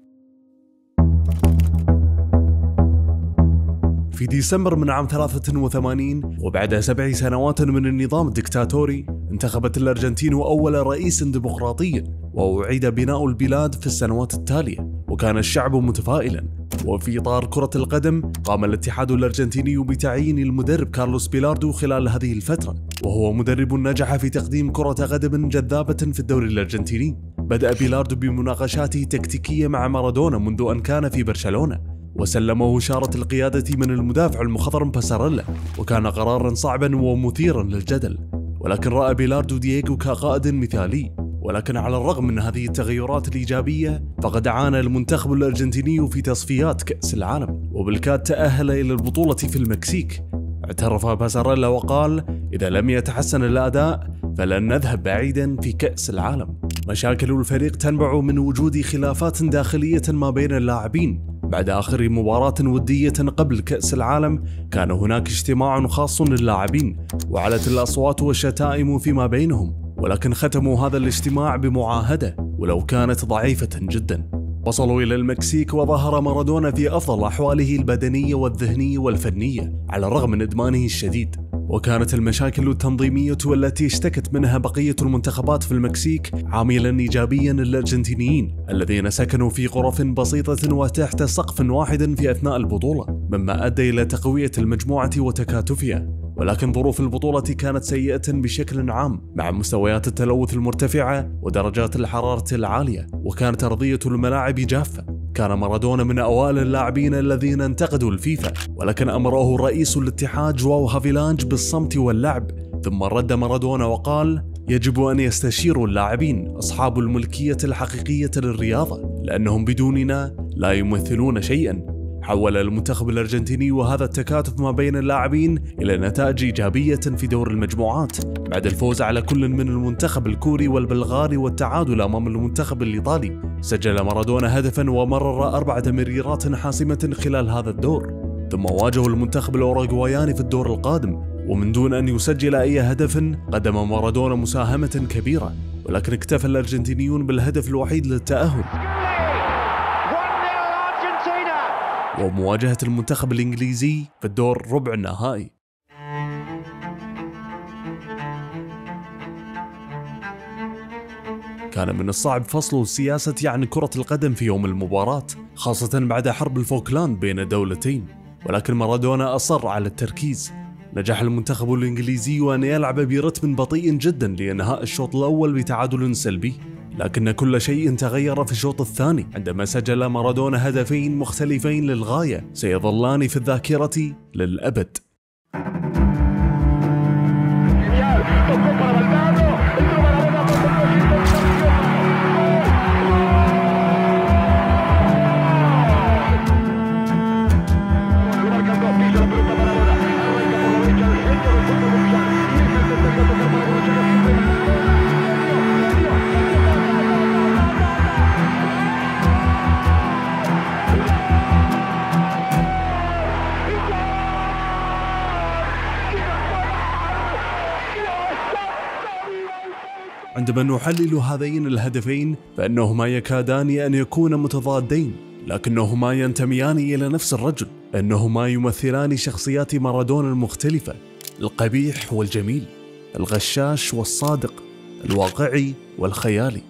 في ديسمبر من عام ثلاثة وثمانين، وبعد سبع سنوات من النظام الدكتاتوري، انتخبت الأرجنتين أول رئيس ديمقراطي، وأعيد بناء البلاد في السنوات التالية، وكان الشعب متفائلا. وفي إطار كرة القدم، قام الاتحاد الأرجنتيني بتعيين المدرب كارلوس بيلاردو خلال هذه الفترة، وهو مدرب نجح في تقديم كرة قدم جذابة في الدوري الأرجنتيني. بدأ بيلاردو بمناقشاته التكتيكية مع مارادونا منذ أن كان في برشلونة، وسلمه شارة القيادة من المدافع المخضرم باساريلا، وكان قرارا صعبا ومثيرا للجدل، ولكن رأى بيلاردو دييغو كقائد مثالي. ولكن على الرغم من هذه التغيرات الإيجابية، فقد عانى المنتخب الأرجنتيني في تصفيات كأس العالم، وبالكاد تأهل إلى البطولة في المكسيك. اعترف باساريلا وقال: إذا لم يتحسن الأداء فلن نذهب بعيدا في كأس العالم. مشاكل الفريق تنبع من وجود خلافات داخلية ما بين اللاعبين. بعد آخر مباراة ودية قبل كأس العالم، كان هناك اجتماع خاص للاعبين، وعلت الأصوات والشتائم فيما بينهم، ولكن ختموا هذا الاجتماع بمعاهدة ولو كانت ضعيفة جدا. وصلوا إلى المكسيك، وظهر مارادونا في أفضل أحواله البدنية والذهنية والفنية على الرغم من إدمانه الشديد. وكانت المشاكل التنظيمية والتي اشتكت منها بقية المنتخبات في المكسيك عاملا إيجابيا للأرجنتينيين، الذين سكنوا في غرف بسيطة وتحت سقف واحد في أثناء البطولة، مما أدى إلى تقوية المجموعة وتكاتفها. ولكن ظروف البطولة كانت سيئة بشكل عام، مع مستويات التلوث المرتفعة ودرجات الحرارة العالية، وكانت أرضية الملاعب جافة. كان مارادونا من أوائل اللاعبين الذين انتقدوا الفيفا، ولكن أمره رئيس الاتحاد جواو هافيلانج بالصمت واللعب. ثم رد مارادونا وقال: يجب أن يستشيروا اللاعبين أصحاب الملكية الحقيقية للرياضة، لأنهم بدوننا لا يمثلون شيئا. حول المنتخب الأرجنتيني وهذا التكاتف ما بين اللاعبين إلى نتائج إيجابية في دور المجموعات، بعد الفوز على كل من المنتخب الكوري والبلغاري والتعادل أمام المنتخب الإيطالي. سجل مارادونا هدفا ومرر أربع تمريرات حاسمة خلال هذا الدور، ثم واجهوا المنتخب الأوروغواياني في الدور القادم، ومن دون أن يسجل أي هدف قدم مارادونا مساهمة كبيرة، ولكن اكتفى الأرجنتينيون بالهدف الوحيد للتأهل ومواجهة المنتخب الإنجليزي في الدور ربع النهائي. كان من الصعب فصل السياسة عن كرة القدم في يوم المباراة، خاصة بعد حرب الفوكلاند بين الدولتين، ولكن مارادونا أصر على التركيز. نجح المنتخب الإنجليزي أن يلعب برتم بطيء جدا لإنهاء الشوط الأول بتعادل سلبي، لكن كل شيء تغير في الشوط الثاني عندما سجل مارادونا هدفين مختلفين للغاية سيظلان في الذاكرة للأبد. عندما نحلل هذين الهدفين فإنهما يكادان أن يكونا متضادين، لكنهما ينتميان إلى نفس الرجل، أنهما يمثلان شخصيات مارادونا المختلفة: القبيح والجميل، الغشاش والصادق، الواقعي والخيالي.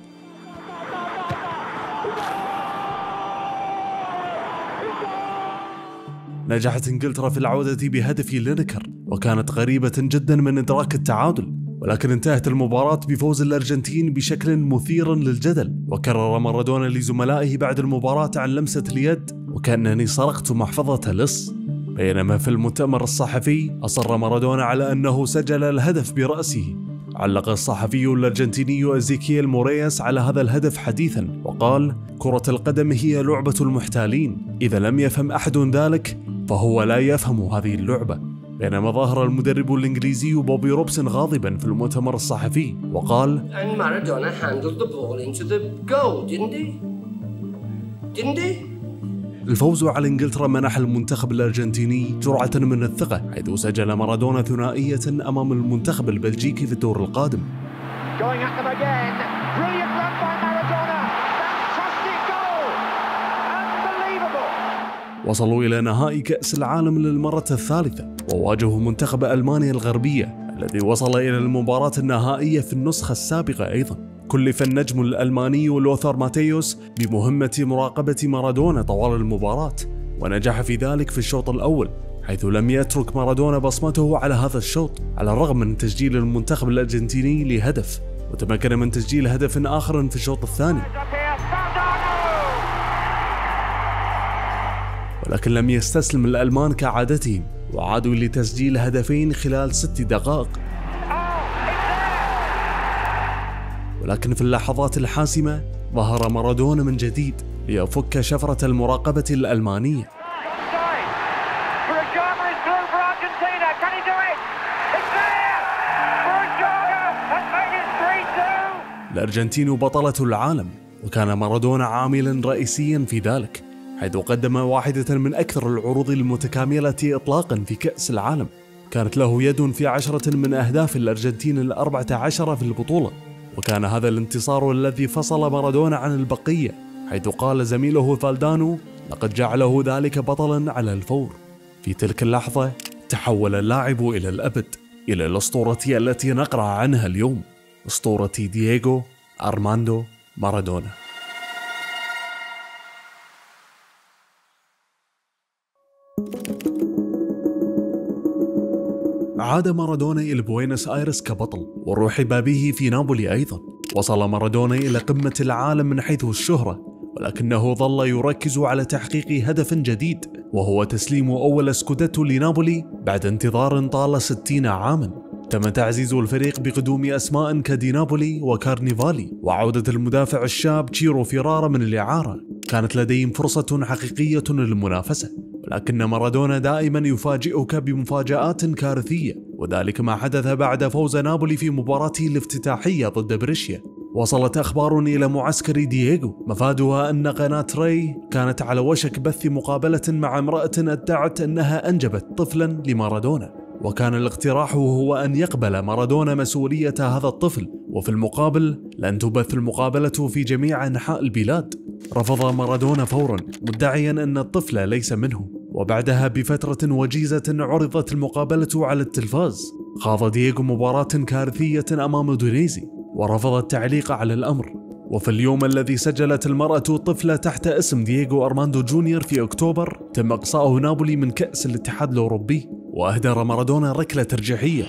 نجحت إنجلترا في العودة بهدف لينكر، وكانت قريبة جدا من إدراك التعادل، ولكن انتهت المباراة بفوز الأرجنتين بشكل مثير للجدل. وكرر مارادونا لزملائه بعد المباراة عن لمسة اليد وكأنني سرقت محفظة لص. بينما في المؤتمر الصحفي أصر مارادونا على أنه سجل الهدف برأسه. علق الصحفي الأرجنتيني إزيكييل مورياس على هذا الهدف حديثا وقال: كرة القدم هي لعبة المحتالين، إذا لم يفهم أحد ذلك فهو لا يفهم هذه اللعبة. بينما ظهر المدرب الإنجليزي بوبي روبسون غاضبا في المؤتمر الصحفي وقال: And Maradona handled the ball into the goal, didn't he? Didn't he? الفوز على إنجلترا منح المنتخب الأرجنتيني جرعة من الثقة، حيث سجل مارادونا ثنائية أمام المنتخب البلجيكي في الدور القادم. وصلوا إلى نهائي كأس العالم للمرة الثالثة، وواجهوا منتخب ألمانيا الغربية الذي وصل إلى المباراة النهائية في النسخة السابقة أيضا. كلف النجم الألماني لوثر ماتيوس بمهمة مراقبة مارادونا طوال المباراة، ونجح في ذلك في الشوط الأول، حيث لم يترك مارادونا بصمته على هذا الشوط على الرغم من تسجيل المنتخب الأرجنتيني لهدف، وتمكن من تسجيل هدف آخر في الشوط الثاني. ولكن لم يستسلم الألمان كعادتهم، وعادوا لتسجيل هدفين خلال ست دقائق. ولكن في اللحظات الحاسمة ظهر مارادونا من جديد ليفك شفرة المراقبة الألمانية. الأرجنتين بطلة العالم، وكان مارادونا عاملا رئيسيا في ذلك، حيث قدم واحدة من أكثر العروض المتكاملة إطلاقا في كأس العالم. كانت له يد في عشرة من أهداف الأرجنتين الأربعة عشر في البطولة، وكان هذا الانتصار الذي فصل مارادونا عن البقية، حيث قال زميله فالدانو: لقد جعله ذلك بطلا على الفور. في تلك اللحظة تحول اللاعب إلى الأبد، إلى الأسطورة التي نقرأ عنها اليوم، أسطورة دييغو أرماندو مارادونا. عاد مارادونا إلى بوينس آيرس كبطل، ورحب به في نابولي أيضا. وصل مارادونا إلى قمة العالم من حيث الشهرة، ولكنه ظل يركز على تحقيق هدف جديد، وهو تسليم أول سكوديتو لنابولي بعد انتظار طال ستين عاما. تم تعزيز الفريق بقدوم أسماء كدي نابولي وكارنيفالي، وعودة المدافع الشاب تشيرو فيرارا من الإعارة. كانت لديهم فرصة حقيقية للمنافسة، ولكن مارادونا دائما يفاجئك بمفاجآت كارثية، وذلك ما حدث بعد فوز نابولي في مباراته الافتتاحية ضد بريشيا. وصلت أخبار إلى معسكر دييغو مفادها أن قناة راي كانت على وشك بث مقابلة مع امرأة ادعت أنها أنجبت طفلا لمارادونا، وكان الاقتراح هو أن يقبل مارادونا مسؤولية هذا الطفل، وفي المقابل لن تبث المقابلة في جميع أنحاء البلاد. رفض مارادونا فورا مدعيا أن الطفل ليس منه، وبعدها بفترة وجيزة عرضت المقابلة على التلفاز. خاض دييغو مباراة كارثية أمام دونيزي ورفض التعليق على الأمر. وفي اليوم الذي سجلت المرأة طفلة تحت اسم دييغو أرماندو جونيور في أكتوبر، تم إقصاؤه نابولي من كأس الاتحاد الأوروبي، وأهدر مارادونا ركلة ترجيحية.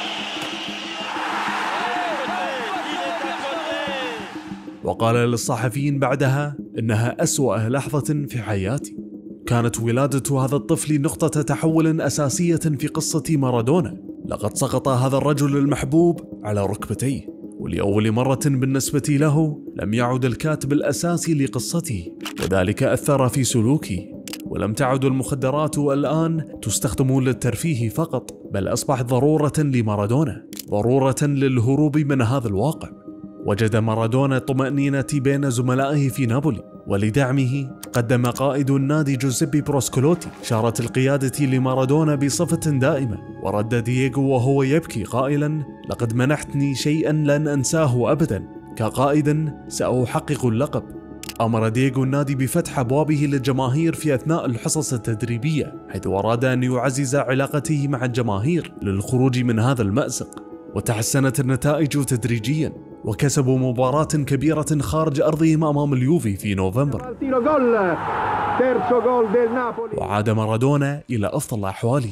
وقال للصحفيين بعدها: إنها أسوأ لحظة في حياتي. كانت ولادة هذا الطفل نقطة تحول أساسية في قصة مارادونا. لقد سقط هذا الرجل المحبوب على ركبتيه، ولأول مرة بالنسبة له لم يعد الكاتب الأساسي لقصته، وذلك أثر في سلوكه. ولم تعد المخدرات الآن تستخدم للترفيه فقط، بل أصبحت ضرورة لمارادونا، ضرورة للهروب من هذا الواقع. وجد مارادونا الطمأنينة بين زملائه في نابولي، ولدعمه قدم قائد النادي جوزيبي بروسكولوتي شارة القيادة لمارادونا بصفة دائمة. ورد دييغو وهو يبكي قائلا: لقد منحتني شيئا لن أنساه أبدا، كقائد سأحقق اللقب. أمر دييغو النادي بفتح أبوابه للجماهير في أثناء الحصص التدريبية، حيث أراد أن يعزز علاقته مع الجماهير للخروج من هذا المأزق. وتحسنت النتائج تدريجيا، وكسبوا مباراة كبيرة خارج أرضهم أمام اليوفي في نوفمبر. وعاد مارادونا إلى أفضل أحواله.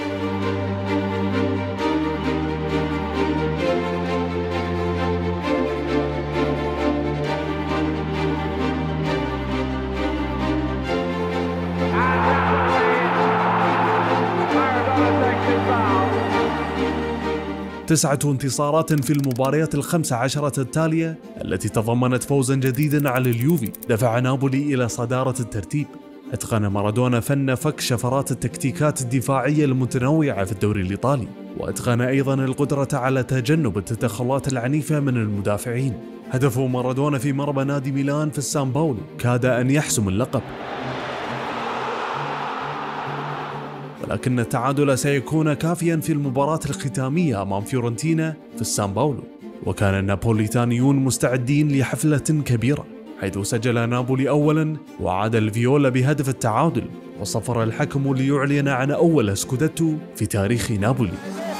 تسعة انتصارات في المباريات الخمس عشرة التالية التي تضمنت فوزا جديدا على اليوفي دفع نابولي إلى صدارة الترتيب. أتقن مارادونا فن فك شفرات التكتيكات الدفاعية المتنوعة في الدوري الإيطالي، وأتقن أيضا القدرة على تجنب التدخلات العنيفة من المدافعين. هدف مارادونا في مرمى نادي ميلان في السان باولو كاد أن يحسم اللقب، ولكن التعادل سيكون كافيا في المباراة الختامية أمام فيورنتينا في السان باولو. وكان النابوليتانيون مستعدين لحفلة كبيرة، حيث سجل نابولي أولا وعاد الفيولا بهدف التعادل، وصفر الحكم ليعلن عن أول سكوديتو في تاريخ نابولي.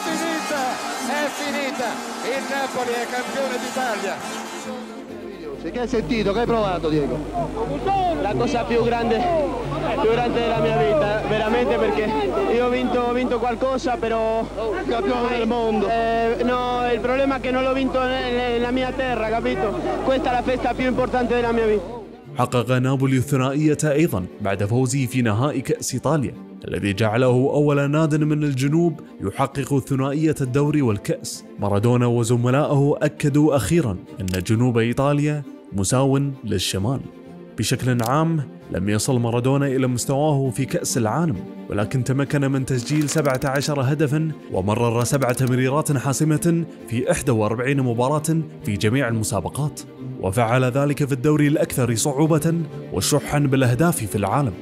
Che hai sentito? Che hai provato, Diego? La cosa più grande, più grande della mia vita, veramente, perché io ho vinto, ho vinto qualcosa, però campione del mondo. Eh, no, il problema è che non l'ho vinto nella mia terra, capito? Questa è la festa più importante della mia vita. حقق نابولي الثنائية أيضا بعد فوزه في نهائي كأس إيطاليا، الذي جعله أول ناد من الجنوب يحقق ثنائية الدوري والكأس. مارادونا وزملائه أكدوا أخيرا أن جنوب إيطاليا مساو للشمال. بشكل عام لم يصل مارادونا إلى مستواه في كأس العالم، ولكن تمكن من تسجيل سبعة عشر هدفا ومرر سبع تمريرات حاسمة في إحدى وأربعين مباراة في جميع المسابقات، وفعل ذلك في الدوري الأكثر صعوبة وشحا بالأهداف في العالم.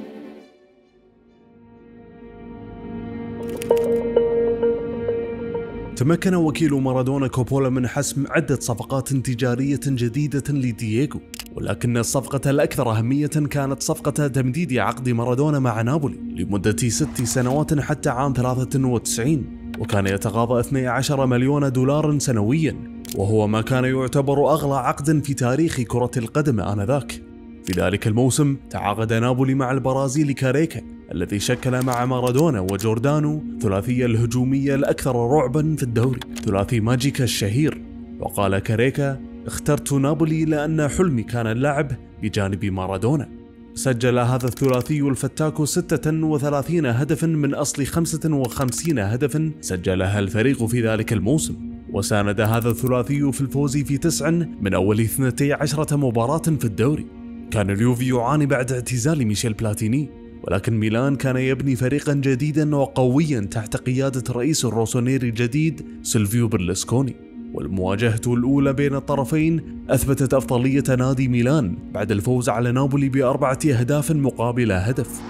تمكن وكيل مارادونا كوبولا من حسم عدة صفقات تجارية جديدة لدييغو، ولكن الصفقة الأكثر أهمية كانت صفقة تمديد عقد مارادونا مع نابولي لمدة ست سنوات حتى عام ثلاثة وتسعين، وكان يتقاضى اثني عشر مليون دولار سنويا، وهو ما كان يعتبر أغلى عقد في تاريخ كرة القدم آنذاك. في ذلك الموسم تعاقد نابولي مع البرازيلي كاريكا، الذي شكل مع مارادونا وجوردانو ثلاثية الهجومية الأكثر رعبا في الدوري، ثلاثي ماجيكا الشهير. وقال كاريكا: اخترت نابولي لأن حلمي كان اللعب بجانب مارادونا. سجل هذا الثلاثي الفتاك ستة وثلاثين هدفا من أصل خمسة وخمسين هدفا سجلها الفريق في ذلك الموسم، وساند هذا الثلاثي في الفوز في تسع من أول اثنتي عشرة مباراة في الدوري. كان اليوفي يعاني بعد اعتزال ميشيل بلاتيني، ولكن ميلان كان يبني فريقا جديدا وقويا تحت قيادة الرئيس الروسونيري الجديد سيلفيو برلسكوني. والمواجهة الأولى بين الطرفين أثبتت أفضلية نادي ميلان بعد الفوز على نابولي بأربعة أهداف مقابل هدف.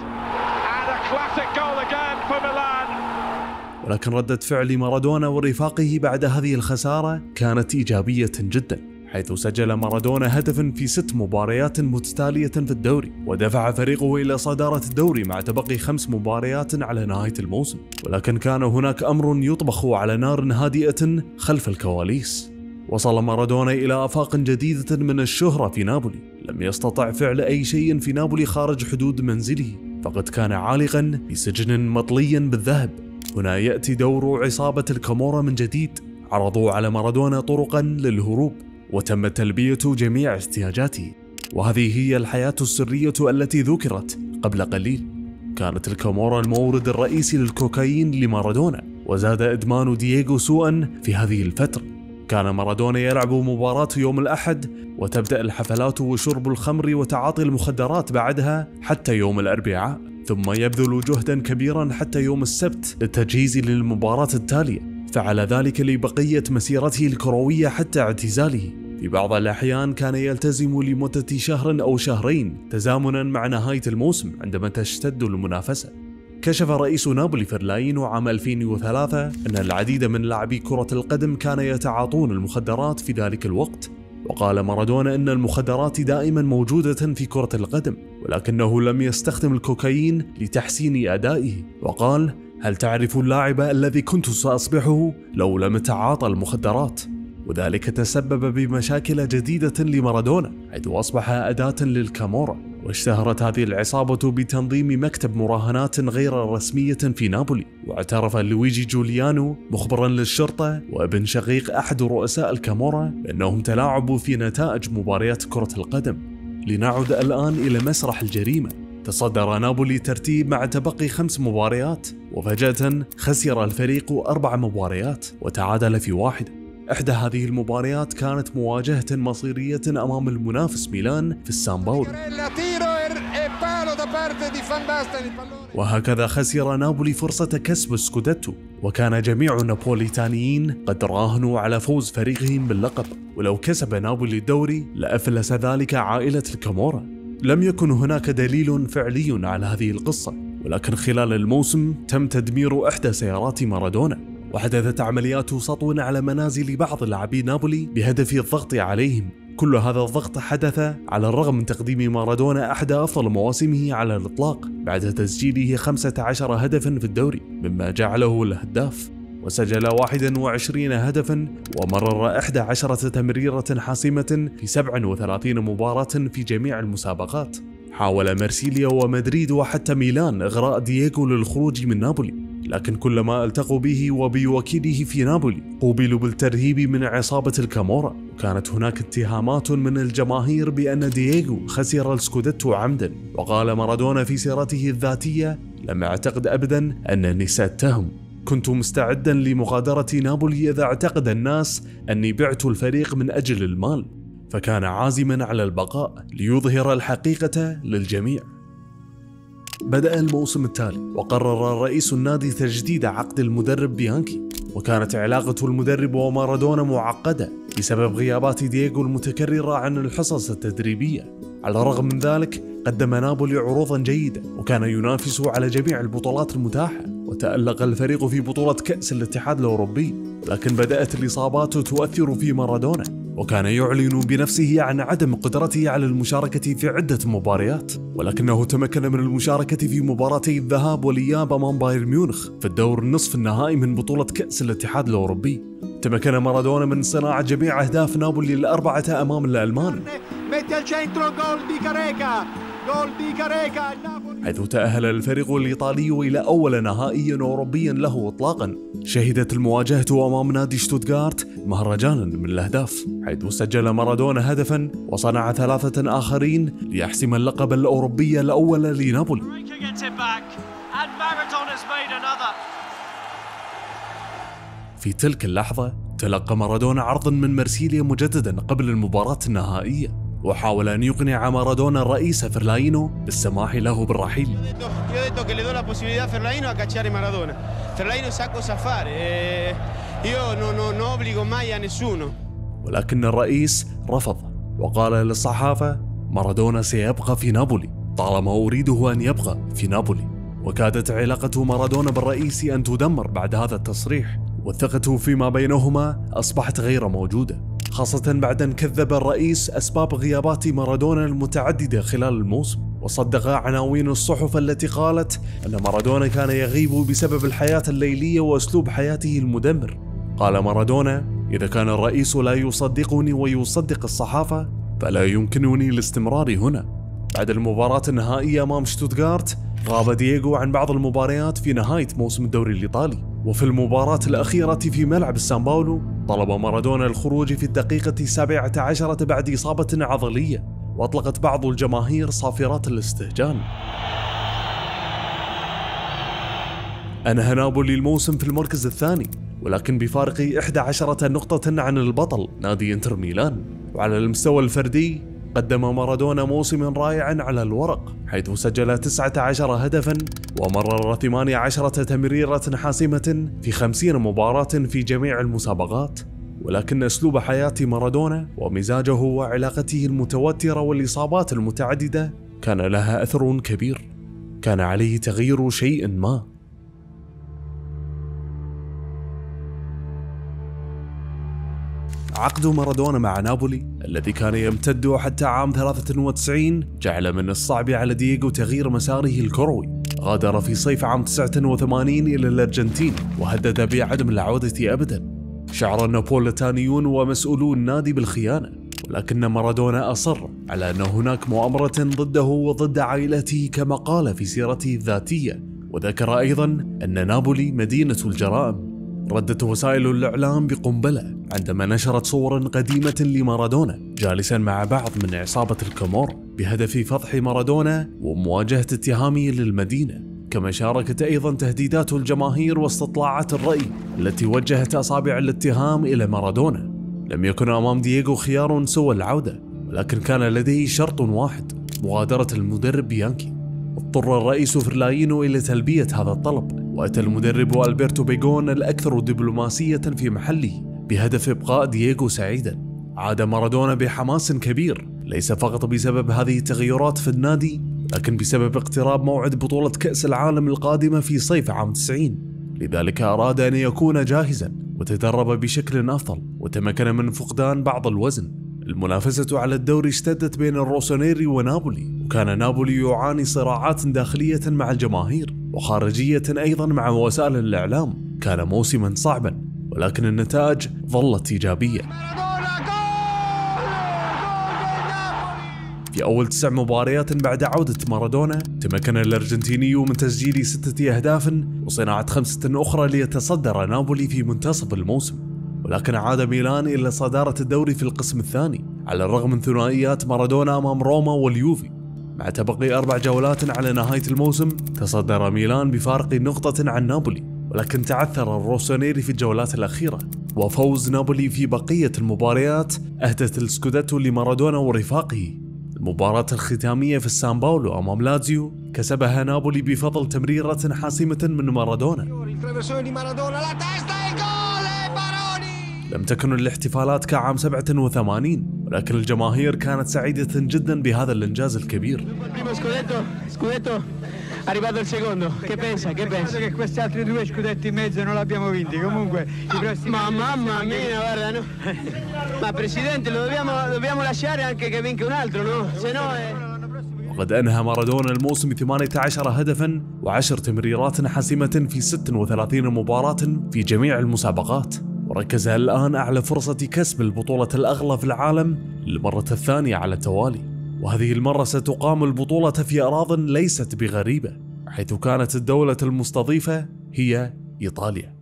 ولكن ردة فعل مارادونا ورفاقه بعد هذه الخسارة كانت إيجابية جدا، حيث سجل مارادونا هدفا في ست مباريات متتالية في الدوري، ودفع فريقه إلى صدارة الدوري مع تبقي خمس مباريات على نهاية الموسم. ولكن كان هناك أمر يطبخ على نار هادئة خلف الكواليس. وصل مارادونا إلى آفاق جديدة من الشهرة في نابولي، لم يستطع فعل أي شيء في نابولي خارج حدود منزله، فقد كان عالقا في سجن مطليا بالذهب. هنا يأتي دور عصابة الكامورا من جديد، عرضوا على مارادونا طرقا للهروب، وتم تلبية جميع احتياجاته. وهذه هي الحياة السرية التي ذكرت قبل قليل. كانت الكامورا المورد الرئيسي للكوكايين لمارادونا، وزاد إدمان دييغو سوءا في هذه الفترة. كان مارادونا يلعب مباراة يوم الأحد، وتبدأ الحفلات وشرب الخمر وتعاطي المخدرات بعدها حتى يوم الأربعاء، ثم يبذل جهدا كبيرا حتى يوم السبت للتجهيز للمباراة التالية. فعل ذلك لبقية مسيرته الكروية حتى اعتزاله. في بعض الأحيان كان يلتزم لمدة شهر أو شهرين تزامنا مع نهاية الموسم عندما تشتد المنافسة. كشف رئيس نابولي فيرلاينو عام ألفين وثلاثة أن العديد من لاعبي كرة القدم كان يتعاطون المخدرات في ذلك الوقت، وقال مارادونا أن المخدرات دائما موجودة في كرة القدم، ولكنه لم يستخدم الكوكايين لتحسين أدائه. وقال: هل تعرف اللاعب الذي كنت سأصبحه لو لم أتعاطى المخدرات؟ وذلك تسبب بمشاكل جديدة لمارادونا، حيث أصبح أداة للكامورا، واشتهرت هذه العصابة بتنظيم مكتب مراهنات غير رسمية في نابولي. واعترف لويجي جوليانو مخبرا للشرطة وابن شقيق أحد رؤساء الكامورا بأنهم تلاعبوا في نتائج مباريات كرة القدم. لنعد الآن إلى مسرح الجريمة. تصدر نابولي ترتيب مع تبقي خمس مباريات، وفجأة خسر الفريق أربع مباريات وتعادل في واحدة. إحدى هذه المباريات كانت مواجهة مصيرية أمام المنافس ميلان في السان باولو. وهكذا خسر نابولي فرصة كسب سكوديتو، وكان جميع النابوليتانيين قد راهنوا على فوز فريقهم باللقب، ولو كسب نابولي الدوري لأفلس ذلك عائلة الكامورا. لم يكن هناك دليل فعلي على هذه القصة، ولكن خلال الموسم تم تدمير إحدى سيارات مارادونا، وحدثت عمليات سطو على منازل بعض لاعبي نابولي بهدف الضغط عليهم. كل هذا الضغط حدث على الرغم من تقديم مارادونا أحد أفضل مواسمه على الإطلاق بعد تسجيله خمسة عشر هدفا في الدوري، مما جعله الهداف، وسجل واحد وعشرين هدفا ومرر إحدى عشرة تمريرة حاسمة في سبع وثلاثين مباراة في جميع المسابقات. حاول مارسيليا ومدريد وحتى ميلان إغراء دييغو للخروج من نابولي، لكن كلما التقوا به وبوكيله في نابولي قوبلوا بالترهيب من عصابة الكامورا. وكانت هناك اتهامات من الجماهير بأن دييغو خسر السكوديتو عمدا، وقال مارادونا في سيرته الذاتية: لم أعتقد أبدا أنني سأتهم، كنت مستعدا لمغادرة نابولي إذا اعتقد الناس أني بعت الفريق من أجل المال، فكان عازما على البقاء ليظهر الحقيقة للجميع. بدأ الموسم التالي، وقرر رئيس النادي تجديد عقد المدرب بيانكي، وكانت علاقة المدرب ومارادونا معقدة بسبب غيابات دييغو المتكررة عن الحصص التدريبية. على الرغم من ذلك قدم نابولي عروضا جيدة، وكان ينافس على جميع البطولات المتاحة، وتألق الفريق في بطولة كأس الاتحاد الأوروبي. لكن بدأت الإصابات تؤثر في مارادونا، وكان يعلن بنفسه عن عدم قدرته على المشاركة في عدة مباريات، ولكنه تمكن من المشاركة في مباراتي الذهاب والإياب أمام بايرن ميونخ في الدور النصف النهائي من بطولة كأس الاتحاد الأوروبي. تمكن مارادونا من صناعة جميع أهداف نابولي الأربعة أمام الألمان، حيث تأهل الفريق الإيطالي إلى أول نهائي أوروبي له إطلاقا. شهدت المواجهة أمام نادي شتوتغارت مهرجانا من الأهداف، حيث سجل مارادونا هدفا وصنع ثلاثة آخرين ليحسم اللقب الأوروبي الأول لنابولي. في تلك اللحظة تلقى مارادونا عرضا من مارسيليا مجددا قبل المباراة النهائية، وحاول أن يقنع مارادونا الرئيس فرلاينو بالسماح له بالرحيل. ولكن الرئيس رفض وقال للصحافة: مارادونا سيبقى في نابولي طالما أريده أن يبقى في نابولي. وكادت علاقة مارادونا بالرئيس أن تدمر بعد هذا التصريح، والثقة فيما بينهما أصبحت غير موجودة، خاصة بعد أن كذب الرئيس أسباب غيابات مارادونا المتعددة خلال الموسم، وصدق عناوين الصحف التي قالت أن مارادونا كان يغيب بسبب الحياة الليلية وأسلوب حياته المدمر. قال مارادونا: إذا كان الرئيس لا يصدقني ويصدق الصحافة فلا يمكنني الاستمرار هنا. بعد المباراة النهائية أمام شتوتغارت غاب دييغو عن بعض المباريات في نهاية موسم الدوري الإيطالي، وفي المباراة الأخيرة في ملعب السان باولو طلب مارادونا الخروج في الدقيقة السابعة عشرة بعد إصابة عضلية، وأطلقت بعض الجماهير صافرات الاستهجان. أنهى نابولي الموسم في المركز الثاني، ولكن بفارق إحدى عشرة نقطة عن البطل نادي انتر ميلان. وعلى المستوى الفردي قدم مارادونا موسما رائعا على الورق، حيث سجل تسعة عشر هدفا ومرر ثمانية عشرة تمريرة حاسمة في خمسين مباراة في جميع المسابقات. ولكن أسلوب حياة مارادونا ومزاجه وعلاقته المتوترة والإصابات المتعددة كان لها أثر كبير، كان عليه تغيير شيء ما. عقد مارادونا مع نابولي الذي كان يمتد حتى عام ثلاثة وتسعين جعل من الصعب على دييغو تغيير مساره الكروي. غادر في صيف عام تسعة وثمانين إلى الأرجنتين وهدد بعدم العودة أبدا. شعر النابولتانيون ومسؤولو النادي بالخيانة، لكن مارادونا أصر على أن هناك مؤامرة ضده وضد عائلته كما قال في سيرته الذاتية، وذكر أيضا أن نابولي مدينة الجرائم. ردت وسائل الإعلام بقنبلة عندما نشرت صورا قديمة لمارادونا جالسا مع بعض من عصابة الكامورا بهدف فضح مارادونا ومواجهة اتهامه للمدينة. كما شاركت أيضا تهديدات الجماهير واستطلاعات الرأي التي وجهت أصابع الاتهام إلى مارادونا. لم يكن أمام دييغو خيار سوى العودة، ولكن كان لديه شرط واحد: مغادرة المدرب بيانكي. اضطر الرئيس فرلاينو إلى تلبية هذا الطلب، وأتى المدرب ألبرتو بيغون الأكثر دبلوماسية في محله بهدف إبقاء دييغو سعيدا. عاد مارادونا بحماس كبير، ليس فقط بسبب هذه التغيرات في النادي، لكن بسبب اقتراب موعد بطولة كأس العالم القادمة في صيف عام تسعين. لذلك أراد أن يكون جاهزا وتدرب بشكل أفضل، وتمكن من فقدان بعض الوزن. المنافسة على الدوري اشتدت بين الروسونيري ونابولي، وكان نابولي يعاني صراعات داخلية مع الجماهير وخارجية أيضا مع وسائل الإعلام. كان موسما صعبا، ولكن النتائج ظلت إيجابية. في أول تسع مباريات بعد عودة مارادونا تمكن الأرجنتيني من تسجيل ستة أهداف وصناعة خمسة أخرى ليتصدر نابولي في منتصف الموسم. ولكن عاد ميلان إلى صدارة الدوري في القسم الثاني على الرغم من ثنائيات مارادونا أمام روما واليوفي. مع تبقي أربع جولات على نهاية الموسم تصدر ميلان بفارق نقطة عن نابولي، ولكن تعثر الروسونيري في الجولات الأخيرة، وفوز نابولي في بقية المباريات أهدت السكوداتو لمارادونا ورفاقه. المباراة الختامية في السان باولو أمام لازيو كسبها نابولي بفضل تمريرة حاسمة من مارادونا. لم تكن الاحتفالات كعام سبعة وثمانين، ولكن الجماهير كانت سعيدة جدا بهذا الإنجاز الكبير. Arrivato il secondo, che pensa? Che pensa? Che questi altri due scudetti in mezzo non l'abbiamo vinti. Comunque i prossimi. Ma mamma mia, guarda, no. Ma presidente, lo dobbiamo dobbiamo lasciare anche che vinca un altro, no? Se no è. وقد أنهى مارادونا الموسم ثمانية عشر هدفا وعشر تمريرات حاسمة في ستة وثلاثين مباراة في جميع المسابقات، وركز الآن على فرصة كسب البطولة الأغلى في العالم للمرة الثانية على التوالي. وهذه المرة ستقام البطولة في أراضٍ ليست بغريبة، حيث كانت الدولة المستضيفة هي إيطاليا.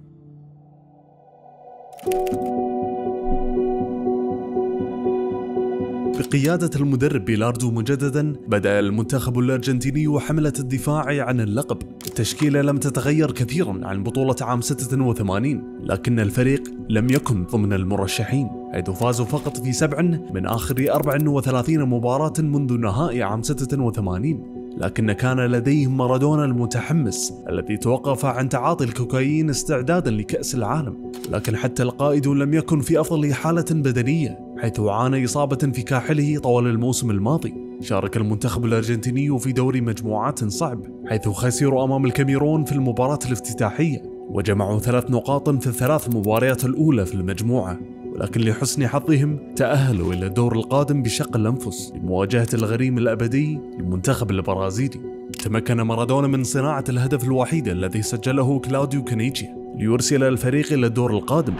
بقيادة المدرب بيلاردو مجددا بدأ المنتخب الأرجنتيني حملة الدفاع عن اللقب. التشكيلة لم تتغير كثيرا عن بطولة عام ستة وثمانين، لكن الفريق لم يكن ضمن المرشحين، حيث فازوا فقط في سبع من آخر أربع وثلاثين مباراة منذ نهائي عام ستة وثمانين. لكن كان لديهم مارادونا المتحمس الذي توقف عن تعاطي الكوكايين استعدادا لكأس العالم، لكن حتى القائد لم يكن في أفضل حالة بدنية، حيث عانى إصابة في كاحله طوال الموسم الماضي. شارك المنتخب الأرجنتيني في دوري مجموعات صعب، حيث خسروا أمام الكاميرون في المباراة الافتتاحية، وجمعوا ثلاث نقاط في الثلاث مباريات الأولى في المجموعة. ولكن لحسن حظهم تأهلوا إلى الدور القادم بشق الأنفس لمواجهة الغريم الأبدي المنتخب البرازيلي. تمكن مارادونا من صناعة الهدف الوحيد الذي سجله كلاوديو كانيجيا ليرسل الفريق إلى الدور القادم.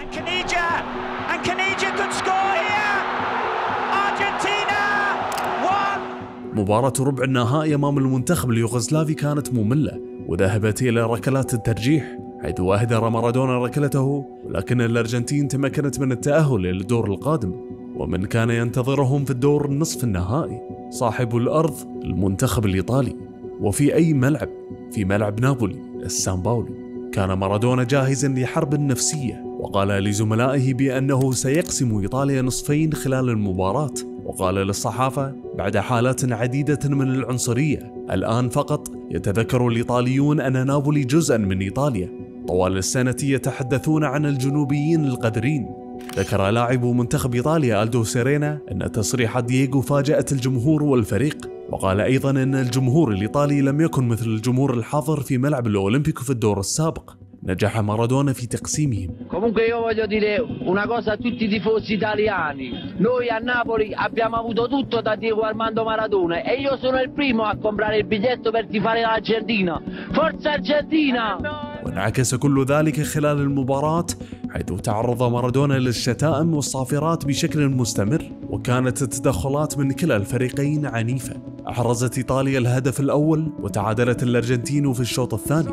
مباراة ربع النهائي أمام المنتخب اليوغوسلافي كانت مملة وذهبت إلى ركلات الترجيح، حيث أهدر مارادونا ركلته، ولكن الأرجنتين تمكنت من التأهل إلى الدور القادم. ومن كان ينتظرهم في الدور النصف النهائي صاحب الأرض المنتخب الإيطالي. وفي أي ملعب؟ في ملعب نابولي السان باولو. كان مارادونا جاهزا لحرب نفسية، وقال لزملائه بأنه سيقسم إيطاليا نصفين خلال المباراة. وقال للصحافة بعد حالات عديدة من العنصرية: الآن فقط يتذكر الإيطاليون أن نابولي جزءا من إيطاليا، طوال السنة يتحدثون عن الجنوبيين القذرين. ذكر لاعب منتخب إيطاليا ألدو سيرينا أن تصريح دييغو فاجأت الجمهور والفريق، وقال أيضا أن الجمهور الإيطالي لم يكن مثل الجمهور الحاضر في ملعب الأولمبيكو في الدور السابق. نجح مارادونا في تقسيمهم. Comunque io voglio dire una cosa a tutti i tifosi italiani. Noi a Napoli abbiamo avuto tutto da Diego Armando Maradona e io sono il primo a comprare il biglietto per tifare l'Argentina. Forza Argentina! وانعكس كل ذلك خلال المباراة، حيث تعرض مارادونا للشتائم والصافرات بشكل مستمر، وكانت التدخلات من كلا الفريقين عنيفة. أحرزت إيطاليا الهدف الأول وتعادلت الأرجنتين في الشوط الثاني.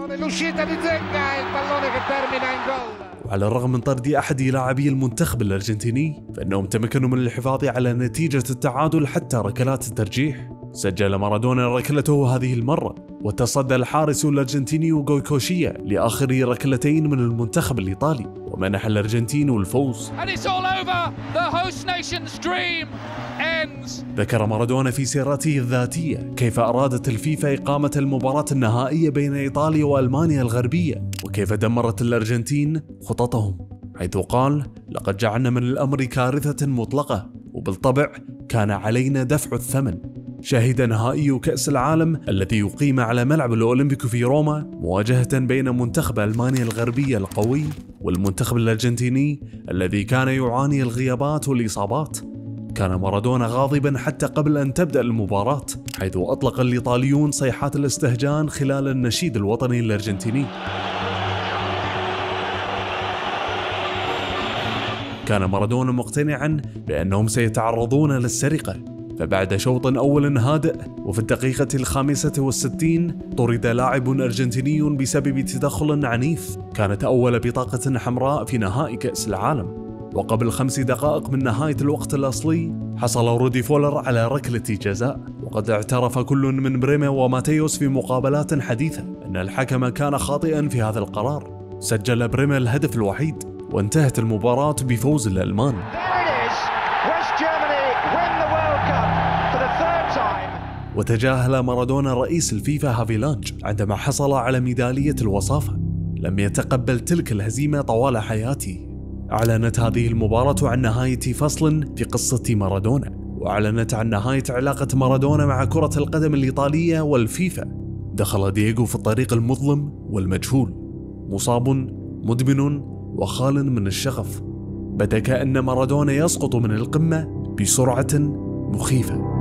وعلى الرغم من طرد أحد لاعبي المنتخب الأرجنتيني فإنهم تمكنوا من الحفاظ على نتيجة التعادل حتى ركلات الترجيح. سجل مارادونا ركلته هذه المرة وتصدى الحارس الأرجنتيني غويكوشيا لآخر ركلتين من المنتخب الإيطالي ومنح الأرجنتين الفوز. ذكر مارادونا في سيرته الذاتية كيف أرادت الفيفا إقامة المباراة النهائية بين إيطاليا وألمانيا الغربية وكيف دمرت الأرجنتين خططهم، حيث قال: لقد جعلنا من الأمر كارثة مطلقة وبالطبع كان علينا دفع الثمن. شهد نهائي كأس العالم الذي يقيم على ملعب الأولمبيكو في روما مواجهة بين منتخب ألمانيا الغربية القوي والمنتخب الأرجنتيني الذي كان يعاني الغيابات والإصابات. كان مارادونا غاضبا حتى قبل أن تبدأ المباراة، حيث أطلق الإيطاليون صيحات الاستهجان خلال النشيد الوطني الأرجنتيني. كان مارادونا مقتنعا بأنهم سيتعرضون للسرقة، فبعد شوط أول هادئ وفي الدقيقة الخامسة والستين طرد لاعب أرجنتيني بسبب تدخل عنيف كانت أول بطاقة حمراء في نهائي كأس العالم. وقبل خمس دقائق من نهاية الوقت الأصلي حصل رودي فولر على ركلة جزاء، وقد اعترف كل من بريمة وماتيوس في مقابلات حديثة أن الحكم كان خاطئا في هذا القرار. سجل بريمة الهدف الوحيد وانتهت المباراة بفوز الألمان. وتجاهل مارادونا رئيس الفيفا هافيلانج عندما حصل على ميدالية الوصافة. لم يتقبل تلك الهزيمة طوال حياته. أعلنت هذه المباراة عن نهاية فصل في قصة مارادونا، وأعلنت عن نهاية علاقة مارادونا مع كرة القدم الإيطالية والفيفا. دخل دييغو في الطريق المظلم والمجهول، مصاب مدمن وخال من الشغف. بدا كأن مارادونا يسقط من القمة بسرعة مخيفة.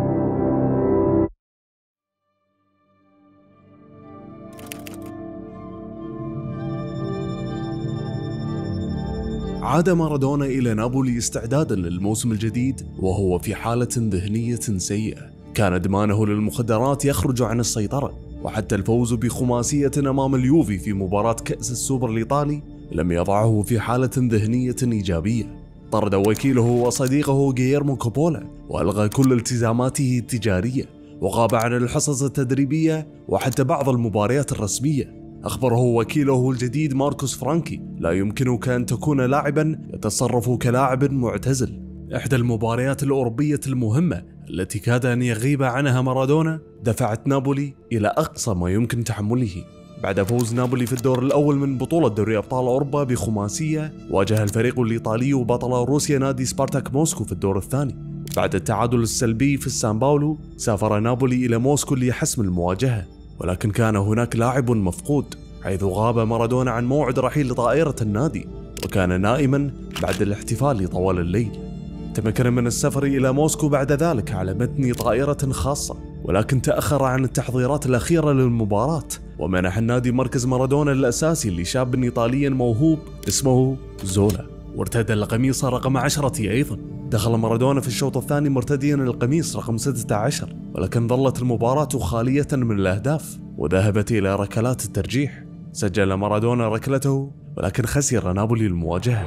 عاد مارادونا إلى نابولي استعدادا للموسم الجديد وهو في حالة ذهنية سيئة. كان إدمانه للمخدرات يخرج عن السيطرة، وحتى الفوز بخماسية أمام اليوفي في مباراة كأس السوبر الإيطالي لم يضعه في حالة ذهنية إيجابية. طرد وكيله وصديقه غييرمو كوبولا وألغى كل التزاماته التجارية وغاب عن الحصص التدريبية وحتى بعض المباريات الرسمية. أخبره وكيله الجديد ماركوس فرانكي: لا يمكنك أن تكون لاعبا يتصرف كلاعب معتزل. إحدى المباريات الأوروبية المهمة التي كاد أن يغيب عنها مارادونا دفعت نابولي إلى أقصى ما يمكن تحمله. بعد فوز نابولي في الدور الأول من بطولة دوري أبطال أوروبا بخماسية، واجه الفريق الإيطالي بطل روسيا نادي سبارتاك موسكو في الدور الثاني. بعد التعادل السلبي في السان باولو سافر نابولي إلى موسكو لحسم المواجهة، ولكن كان هناك لاعب مفقود، حيث غاب مارادونا عن موعد رحيل طائرة النادي وكان نائما بعد الاحتفال طوال الليل. تمكن من السفر إلى موسكو بعد ذلك على متن طائرة خاصة، ولكن تأخر عن التحضيرات الأخيرة للمباراة، ومنح النادي مركز مارادونا الأساسي لشاب إيطالي موهوب اسمه زولا، وارتدى القميص رقم عشرة أيضا. دخل مارادونا في الشوط الثاني مرتديا القميص رقم ستة عشر، ولكن ظلت المباراة خالية من الأهداف وذهبت إلى ركلات الترجيح. سجل مارادونا ركلته ولكن خسر نابولي المواجهة.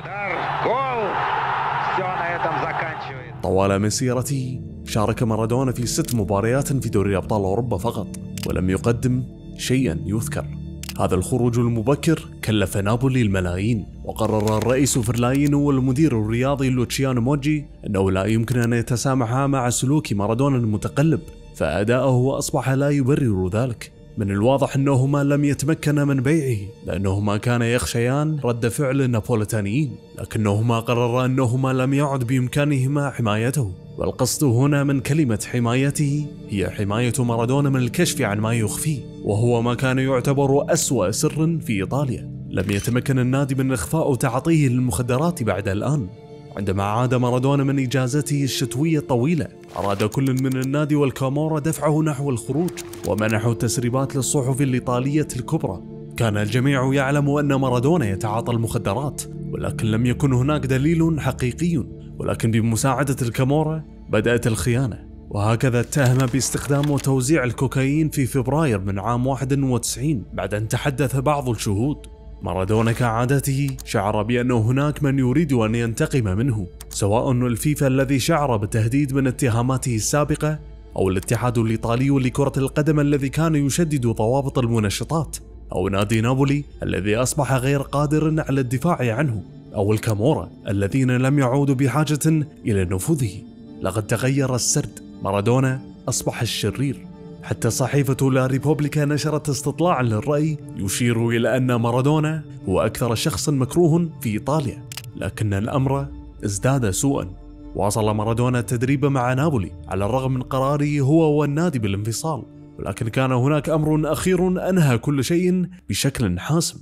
طوال مسيرته شارك مارادونا في ست مباريات في دوري أبطال أوروبا فقط، ولم يقدم شيئا يذكر. هذا الخروج المبكر كلف نابولي الملايين، وقرر الرئيس فرلاينو والمدير الرياضي لوتشيانو موجي أنه لا يمكن أن يتسامحا مع سلوك مارادونا المتقلب، فأداؤه أصبح لا يبرر ذلك. من الواضح أنهما لم يتمكنا من بيعه لأنهما كان يخشيان رد فعل النابولتانيين، لكنهما قررا أنهما لم يعد بإمكانهما حمايته. والقصد هنا من كلمة حمايته هي حماية مارادونا من الكشف عن ما يخفيه، وهو ما كان يعتبر أسوأ سر في إيطاليا. لم يتمكن النادي من إخفاء تعاطيه للمخدرات بعد الآن. عندما عاد مارادونا من إجازته الشتوية الطويلة، أراد كل من النادي والكامورا دفعه نحو الخروج، ومنحوا تسريبات للصحف الإيطالية الكبرى. كان الجميع يعلم أن مارادونا يتعاطى المخدرات، ولكن لم يكن هناك دليل حقيقي ولكن بمساعدة الكامورا بدأت الخيانة، وهكذا اتهم باستخدام وتوزيع الكوكايين في فبراير من عام واحد وتسعين بعد أن تحدث بعض الشهود. مارادونا كعادته شعر بأن هناك من يريد أن ينتقم منه، سواء الفيفا الذي شعر بالتهديد من اتهاماته السابقة، أو الاتحاد الإيطالي لكرة القدم الذي كان يشدد ضوابط المنشطات، أو نادي نابولي الذي أصبح غير قادر على الدفاع عنه، أو الكامورا الذين لم يعودوا بحاجة إلى نفوذه. لقد تغير السرد، مارادونا أصبح الشرير. حتى صحيفة لا ريبوبليكا نشرت استطلاعا للرأي يشير إلى أن مارادونا هو أكثر شخص مكروه في إيطاليا، لكن الأمر ازداد سوءا. واصل مارادونا التدريب مع نابولي على الرغم من قراره هو والنادي بالانفصال، ولكن كان هناك أمر أخير أنهى كل شيء بشكل حاسم.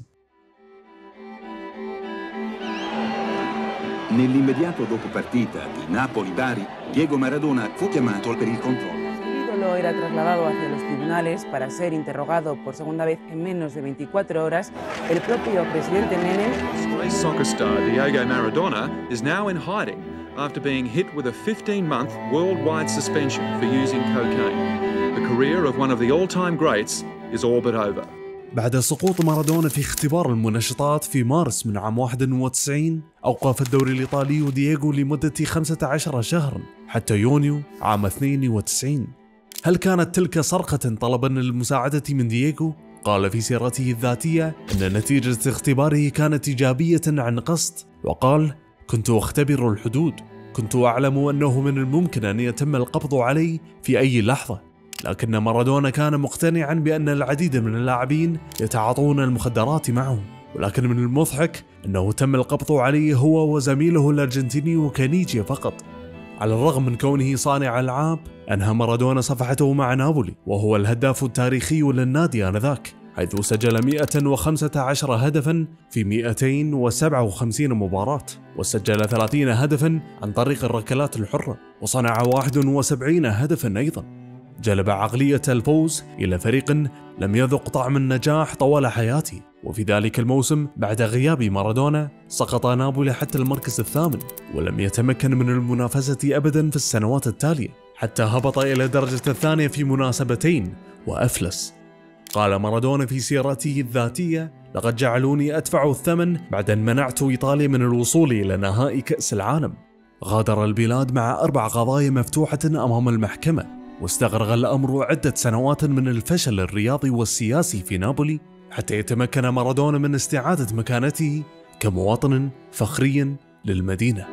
Nell'immediato dopo partita di Napoli-Bari, Diego Maradona fu chiamato per il controllo. El ídolo era trasladado hacia los tribunales para ser interrogado por segunda vez en menos de veinticuatro horas. El propio presidente Menem. Disgraced soccer star Diego Maradona is now in hiding after being hit with a fifteen-month worldwide suspension for using cocaine. The career of one of the all-time greats is all but over. بعد سقوط مارادونا في اختبار المنشطات في مارس من عام واحد وتسعين، أوقف الدوري الإيطالي دييغو لمدة خمسة عشر شهرا حتى يونيو عام اثنين وتسعين. هل كانت تلك صرخة طلبا للمساعدة من دييغو؟ قال في سيرته الذاتية أن نتيجة اختباره كانت إيجابية عن قصد، وقال: كنت أختبر الحدود، كنت أعلم أنه من الممكن أن يتم القبض علي في أي لحظة. لكن مارادونا كان مقتنعا بأن العديد من اللاعبين يتعاطون المخدرات معه، ولكن من المضحك أنه تم القبض عليه هو وزميله الأرجنتيني كانيجيا فقط. على الرغم من كونه صانع ألعاب، أنهى مارادونا صفحته مع نابولي وهو الهداف التاريخي للنادي آنذاك، حيث سجل مئة وخمسة عشر هدفا في مئتين وسبعة وخمسين مباراة، وسجل ثلاثين هدفا عن طريق الركلات الحرة، وصنع واحد وسبعين هدفا أيضا. جلب عقلية الفوز إلى فريق لم يذق طعم النجاح طوال حياته، وفي ذلك الموسم بعد غياب مارادونا سقط نابولي حتى المركز الثامن، ولم يتمكن من المنافسة أبدا في السنوات التالية، حتى هبط إلى درجة الثانية في مناسبتين وأفلس. قال مارادونا في سيرته الذاتية: لقد جعلوني أدفع الثمن بعد أن منعت إيطاليا من الوصول إلى نهائي كأس العالم. غادر البلاد مع أربع قضايا مفتوحة أمام المحكمة، واستغرق الأمر عدة سنوات من الفشل الرياضي والسياسي في نابولي حتى يتمكن مارادونا من استعادة مكانته كمواطن فخري للمدينة.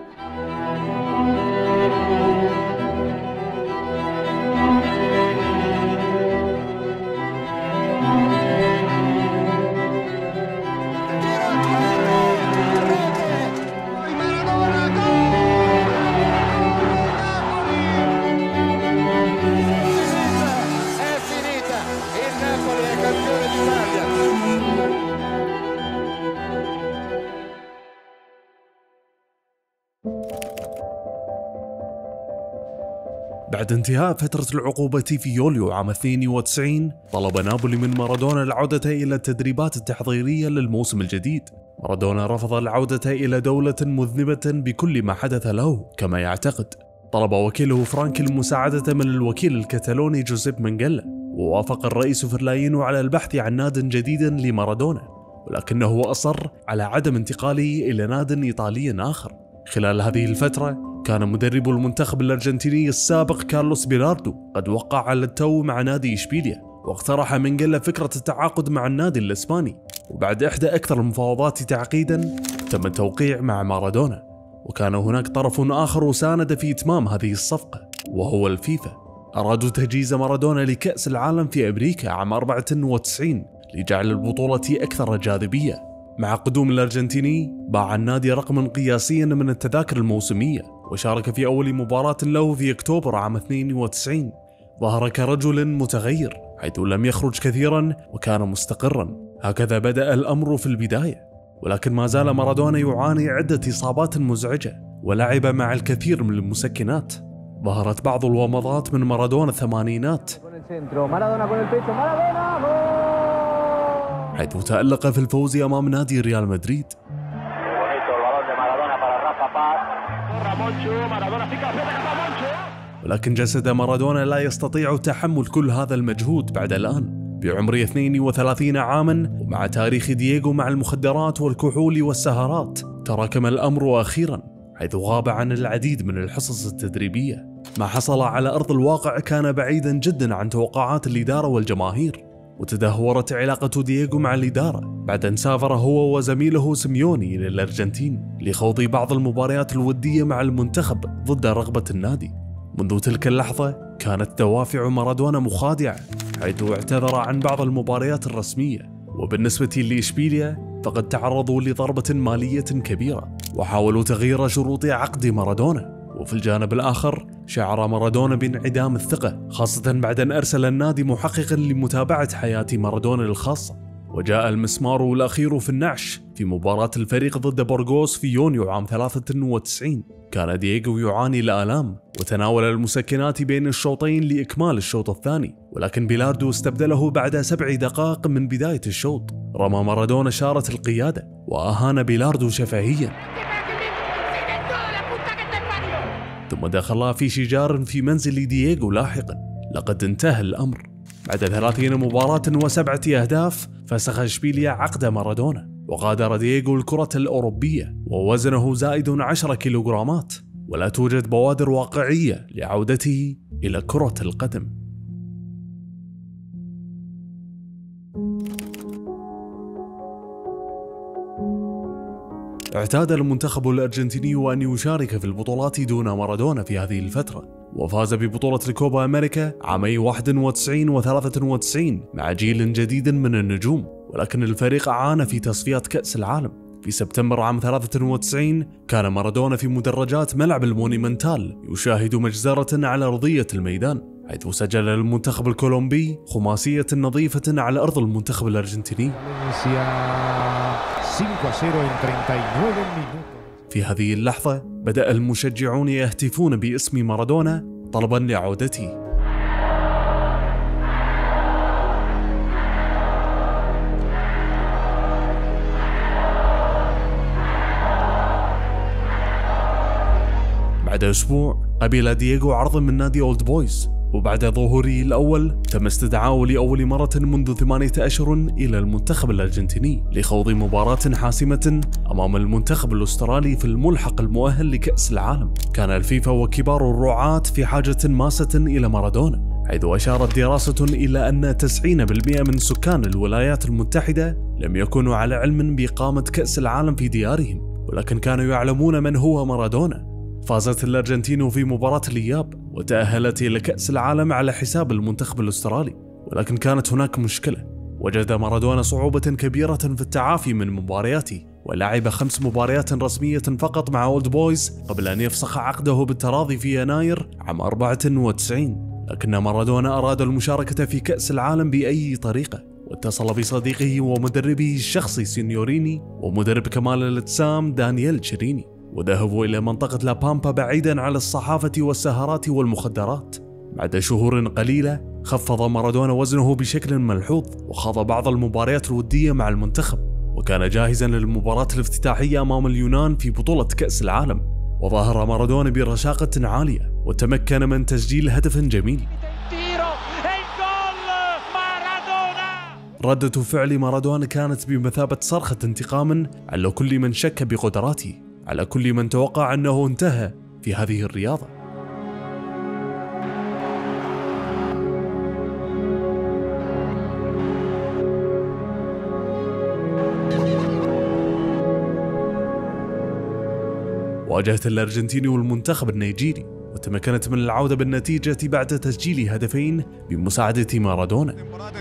بعد انتهاء فترة العقوبة في يوليو عام اثنين وتسعين، طلب نابولي من مارادونا العودة إلى التدريبات التحضيرية للموسم الجديد. مارادونا رفض العودة إلى دولة مذنبة بكل ما حدث له كما يعتقد. طلب وكيله فرانك المساعدة من الوكيل الكتالوني جوزيب مانجيلا، ووافق الرئيس فرلاينو على البحث عن ناد جديد لمارادونا، ولكنه أصر على عدم انتقاله إلى ناد إيطالي آخر. خلال هذه الفترة كان مدرب المنتخب الأرجنتيني السابق كارلوس بيلاردو قد وقع على التو مع نادي إشبيليا، واقترح مانجيلا فكرة التعاقد مع النادي الإسباني. وبعد إحدى أكثر المفاوضات تعقيدا تم التوقيع مع مارادونا، وكان هناك طرف آخر ساند في إتمام هذه الصفقة وهو الفيفا. أرادوا تجهيز مارادونا لكأس العالم في أمريكا عام أربعة وتسعين لجعل البطولة أكثر جاذبية. مع قدوم الأرجنتيني باع النادي رقما قياسيا من التذاكر الموسمية، وشارك في أول مباراة له في أكتوبر عام اثنين وتسعين. ظهر كرجل متغير حيث لم يخرج كثيرا وكان مستقرا. هكذا بدأ الأمر في البداية، ولكن ما زال مارادونا يعاني عدة إصابات مزعجة ولعب مع الكثير من المسكنات. ظهرت بعض الومضات من مارادونا الثمانينات، حيث تألق في الفوز أمام نادي ريال مدريد. ولكن جسد مارادونا لا يستطيع تحمل كل هذا المجهود بعد الآن. بعمر اثنين وثلاثين عاما ومع تاريخ دييغو مع المخدرات والكحول والسهرات، تراكم الأمر أخيرا حيث غاب عن العديد من الحصص التدريبية. ما حصل على أرض الواقع كان بعيدا جدا عن توقعات الإدارة والجماهير، وتدهورت علاقة دييغو مع الإدارة بعد أن سافر هو وزميله سيميوني إلى الأرجنتين لخوض بعض المباريات الودية مع المنتخب ضد رغبة النادي. منذ تلك اللحظة كانت دوافع مارادونا مخادعة، حيث اعتذر عن بعض المباريات الرسمية. وبالنسبة لإشبيليا فقد تعرضوا لضربة مالية كبيرة وحاولوا تغيير شروط عقد مارادونا. وفي الجانب الآخر شعر مارادونا بانعدام الثقة، خاصة بعد أن أرسل النادي محققا لمتابعة حياة مارادونا الخاصة. وجاء المسمار الأخير في النعش في مباراة الفريق ضد بورغوس في يونيو عام ثلاثة وتسعين. كان دييغو يعاني الآلام وتناول المسكنات بين الشوطين لإكمال الشوط الثاني، ولكن بيلاردو استبدله بعد سبع دقائق من بداية الشوط. رمى مارادونا شارة القيادة وأهان بيلاردو شفهيا، ثم دخل في شجار في منزل دييغو لاحقا. لقد انتهى الأمر بعد ثلاثين مباراة وسبعة أهداف. فسخ إشبيليا عقد مارادونا وغادر دييغو الكرة الأوروبية ووزنه زائد عشرة كيلوغرامات، ولا توجد بوادر واقعية لعودته إلى كرة القدم. اعتاد المنتخب الأرجنتيني أن يشارك في البطولات دون مارادونا في هذه الفترة، وفاز ببطولة الكوبا أمريكا عامي واحد وتسعين وثلاثة وتسعين مع جيل جديد من النجوم. ولكن الفريق عانى في تصفيات كأس العالم. في سبتمبر عام ثلاثة وتسعين كان مارادونا في مدرجات ملعب المونيمنتال يشاهد مجزرة على أرضية الميدان، حيث سجل المنتخب الكولومبي خماسية نظيفة على أرض المنتخب الأرجنتيني. في هذه اللحظة بدأ المشجعون يهتفون باسم مارادونا طلبا لعودته. بعد أسبوع قبل دييغو عرض من نادي أولد بويز، وبعد ظهوره الأول تم استدعاؤه لأول مرة منذ ثمانية أشهر إلى المنتخب الأرجنتيني لخوض مباراة حاسمة أمام المنتخب الأسترالي في الملحق المؤهل لكأس العالم. كان الفيفا وكبار الرعاة في حاجة ماسة إلى مارادونا، حيث أشارت دراسة إلى أن تسعين بالمئة من سكان الولايات المتحدة لم يكونوا على علم بإقامة كأس العالم في ديارهم، ولكن كانوا يعلمون من هو مارادونا. فازت الأرجنتين في مباراة الإياب وتأهلت إلى كأس العالم على حساب المنتخب الأسترالي، ولكن كانت هناك مشكلة. وجد مارادونا صعوبة كبيرة في التعافي من مبارياته، ولعب خمس مباريات رسمية فقط مع أولد بويز قبل أن يفسخ عقده بالتراضي في يناير عام أربعة وتسعين. لكن مارادونا أراد المشاركة في كأس العالم بأي طريقة، واتصل بصديقه ومدربه الشخصي سينيوريني ومدرب كمال الأجسام دانييل تشيريني، وذهبوا إلى منطقة لابامبا بعيدا عن الصحافة والسهرات والمخدرات. بعد شهور قليلة خفض مارادونا وزنه بشكل ملحوظ وخاض بعض المباريات الودية مع المنتخب، وكان جاهزا للمباراة الافتتاحية أمام اليونان في بطولة كأس العالم. وظهر مارادونا برشاقة عالية وتمكن من تسجيل هدف جميل. ردة فعل مارادونا كانت بمثابة صرخة انتقام على كل من شك بقدراته، على كل من توقع أنه انتهى في هذه الرياضة. واجهت الأرجنتين والمنتخب النيجيري وتمكنت من العودة بالنتيجة بعد تسجيل هدفين بمساعدة مارادونا.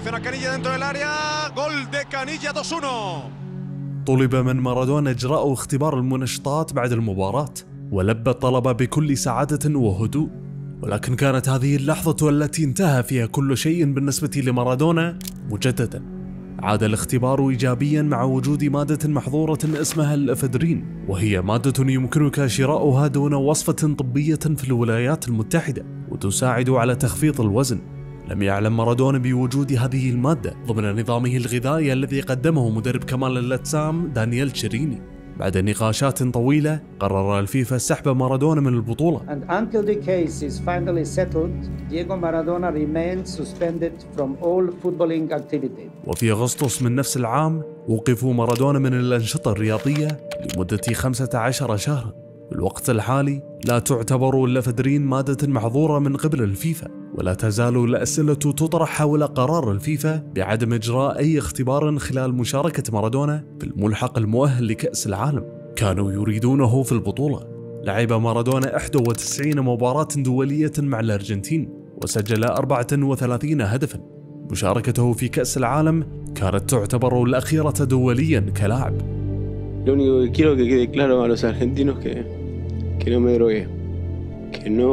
طلب من مارادونا إجراء اختبار المنشطات بعد المباراة، ولبى الطلب بكل سعادة وهدوء. ولكن كانت هذه اللحظة التي انتهى فيها كل شيء بالنسبة لمارادونا مجددا. عاد الاختبار إيجابيا مع وجود مادة محظورة اسمها الإفدرين، وهي مادة يمكنك شراؤها دون وصفة طبية في الولايات المتحدة وتساعد على تخفيض الوزن. لم يعلم مارادونا بوجود هذه المادة ضمن نظامه الغذائي الذي قدمه مدرب كمال الأجسام دانييل تشيريني. بعد نقاشات طويلة قرر الفيفا سحب مارادونا من البطولة. And until the case is finally settled, Diego Maradona remains suspended from all footballing activity. وفي أغسطس من نفس العام وقفوا مارادونا من الأنشطة الرياضية لمدة خمسة عشر شهرا. في الوقت الحالي لا تعتبر اللافدرين مادة محظورة من قبل الفيفا، ولا تزال الأسئلة تطرح حول قرار الفيفا بعدم إجراء أي اختبار خلال مشاركة مارادونا في الملحق المؤهل لكأس العالم. كانوا يريدونه في البطولة. لعب مارادونا إحدى وتسعين مباراة دولية مع الأرجنتين وسجل أربعة وثلاثين هدفا. مشاركته في كأس العالم كانت تعتبر الأخيرة دوليا كلاعب. Lo único que quiero que quede claro a los argentinos que que no me drogué, que no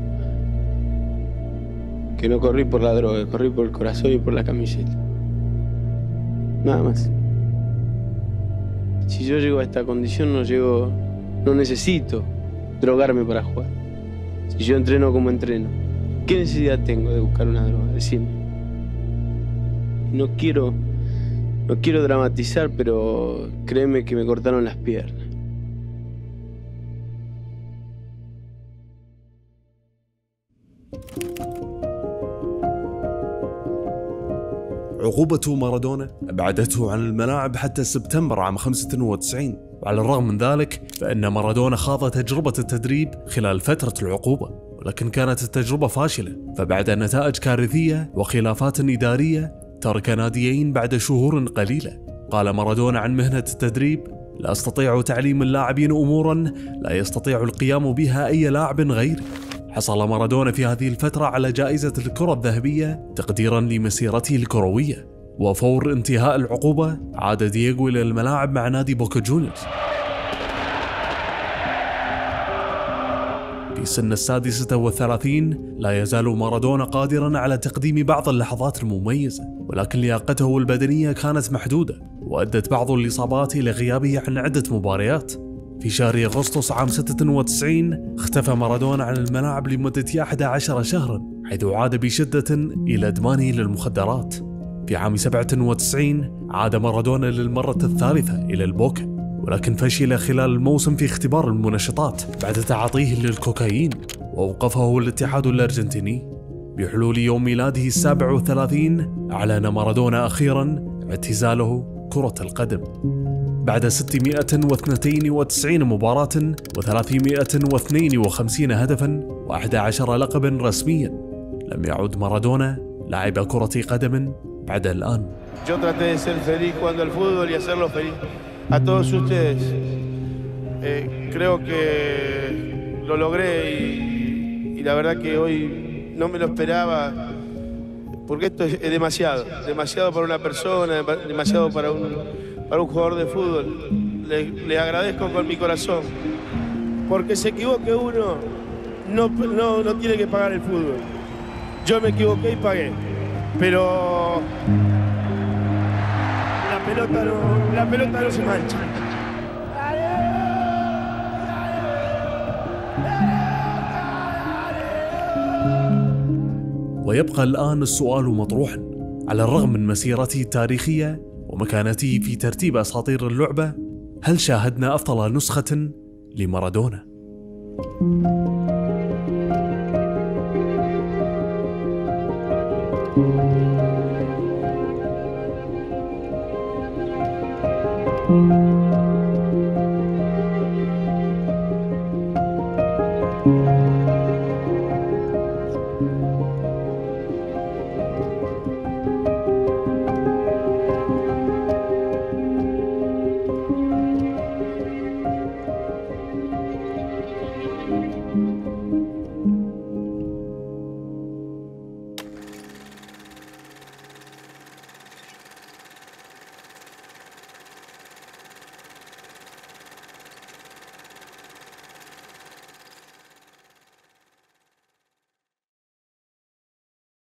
que no corrí por la droga, corrí por el corazón y por la camiseta. Nada más. Si yo llego a esta condición no llego, no necesito drogarme para jugar. Si yo entreno como entreno, ¿qué necesidad tengo de buscar una droga? Decime. No quiero No quiero dramatizar, pero créeme que me cortaron las piernas. عقوبة مارادونا أبعدته عن الملاعب حتى سبتمبر عام خمسة وتسعين، وعلى الرغم من ذلك فإن مارادونا خاض تجربة التدريب خلال فترة العقوبة، ولكن كانت التجربة فاشلة. فبعد نتائج كارثية وخلافات إدارية ترك ناديين بعد شهور قليلة. قال مارادونا عن مهنة التدريب: لا أستطيع تعليم اللاعبين أمورا لا يستطيع القيام بها أي لاعب غيري. حصل مارادونا في هذه الفترة على جائزة الكرة الذهبية تقديرا لمسيرته الكروية. وفور انتهاء العقوبة عاد دييغو إلى الملاعب مع نادي بوكا جونيورز. في سن السادسة والثلاثين لا يزال مارادونا قادرا على تقديم بعض اللحظات المميزة، ولكن لياقته البدنية كانت محدودة وأدت بعض الإصابات إلى غيابه عن عدة مباريات. في شهر أغسطس عام ستة وتسعين اختفى مارادونا عن الملاعب لمدة أحد عشر شهرا، حيث عاد بشدة إلى إدمانه للمخدرات. في عام سبعة وتسعين عاد مارادونا للمرة الثالثة إلى البوكا، ولكن فشل خلال الموسم في اختبار المنشطات بعد تعاطيه للكوكايين، وأوقفه الاتحاد الأرجنتيني. بحلول يوم ميلاده السابع والثلاثين أعلن مارادونا أخيرا اعتزاله كرة القدم. بعد ستمائة واثنين وتسعين مباراة وثلاثمائة واثنين وخمسين هدفا وأحد عشر لقبا رسميا، لم يعد مارادونا لاعب كرة قدم بعد الآن. Yo traté de ser feliz jugando al fútbol y hacerlo feliz a todos ustedes. Eh, creo que lo logré y, y la verdad que hoy no me lo esperaba, porque esto es, es demasiado, demasiado para una persona, demasiado para un, para un jugador de fútbol. Le, le agradezco con mi corazón, porque se equivoque uno, no, no, no tiene que pagar el fútbol. Yo me equivoqué y pagué, pero la pelota no, la pelota no se mancha. ويبقى الآن السؤال مطروحا. على الرغم من مسيرته التاريخية ومكانته في ترتيب أساطير اللعبة، هل شاهدنا أفضل نسخة لمارادونا؟ Thank you.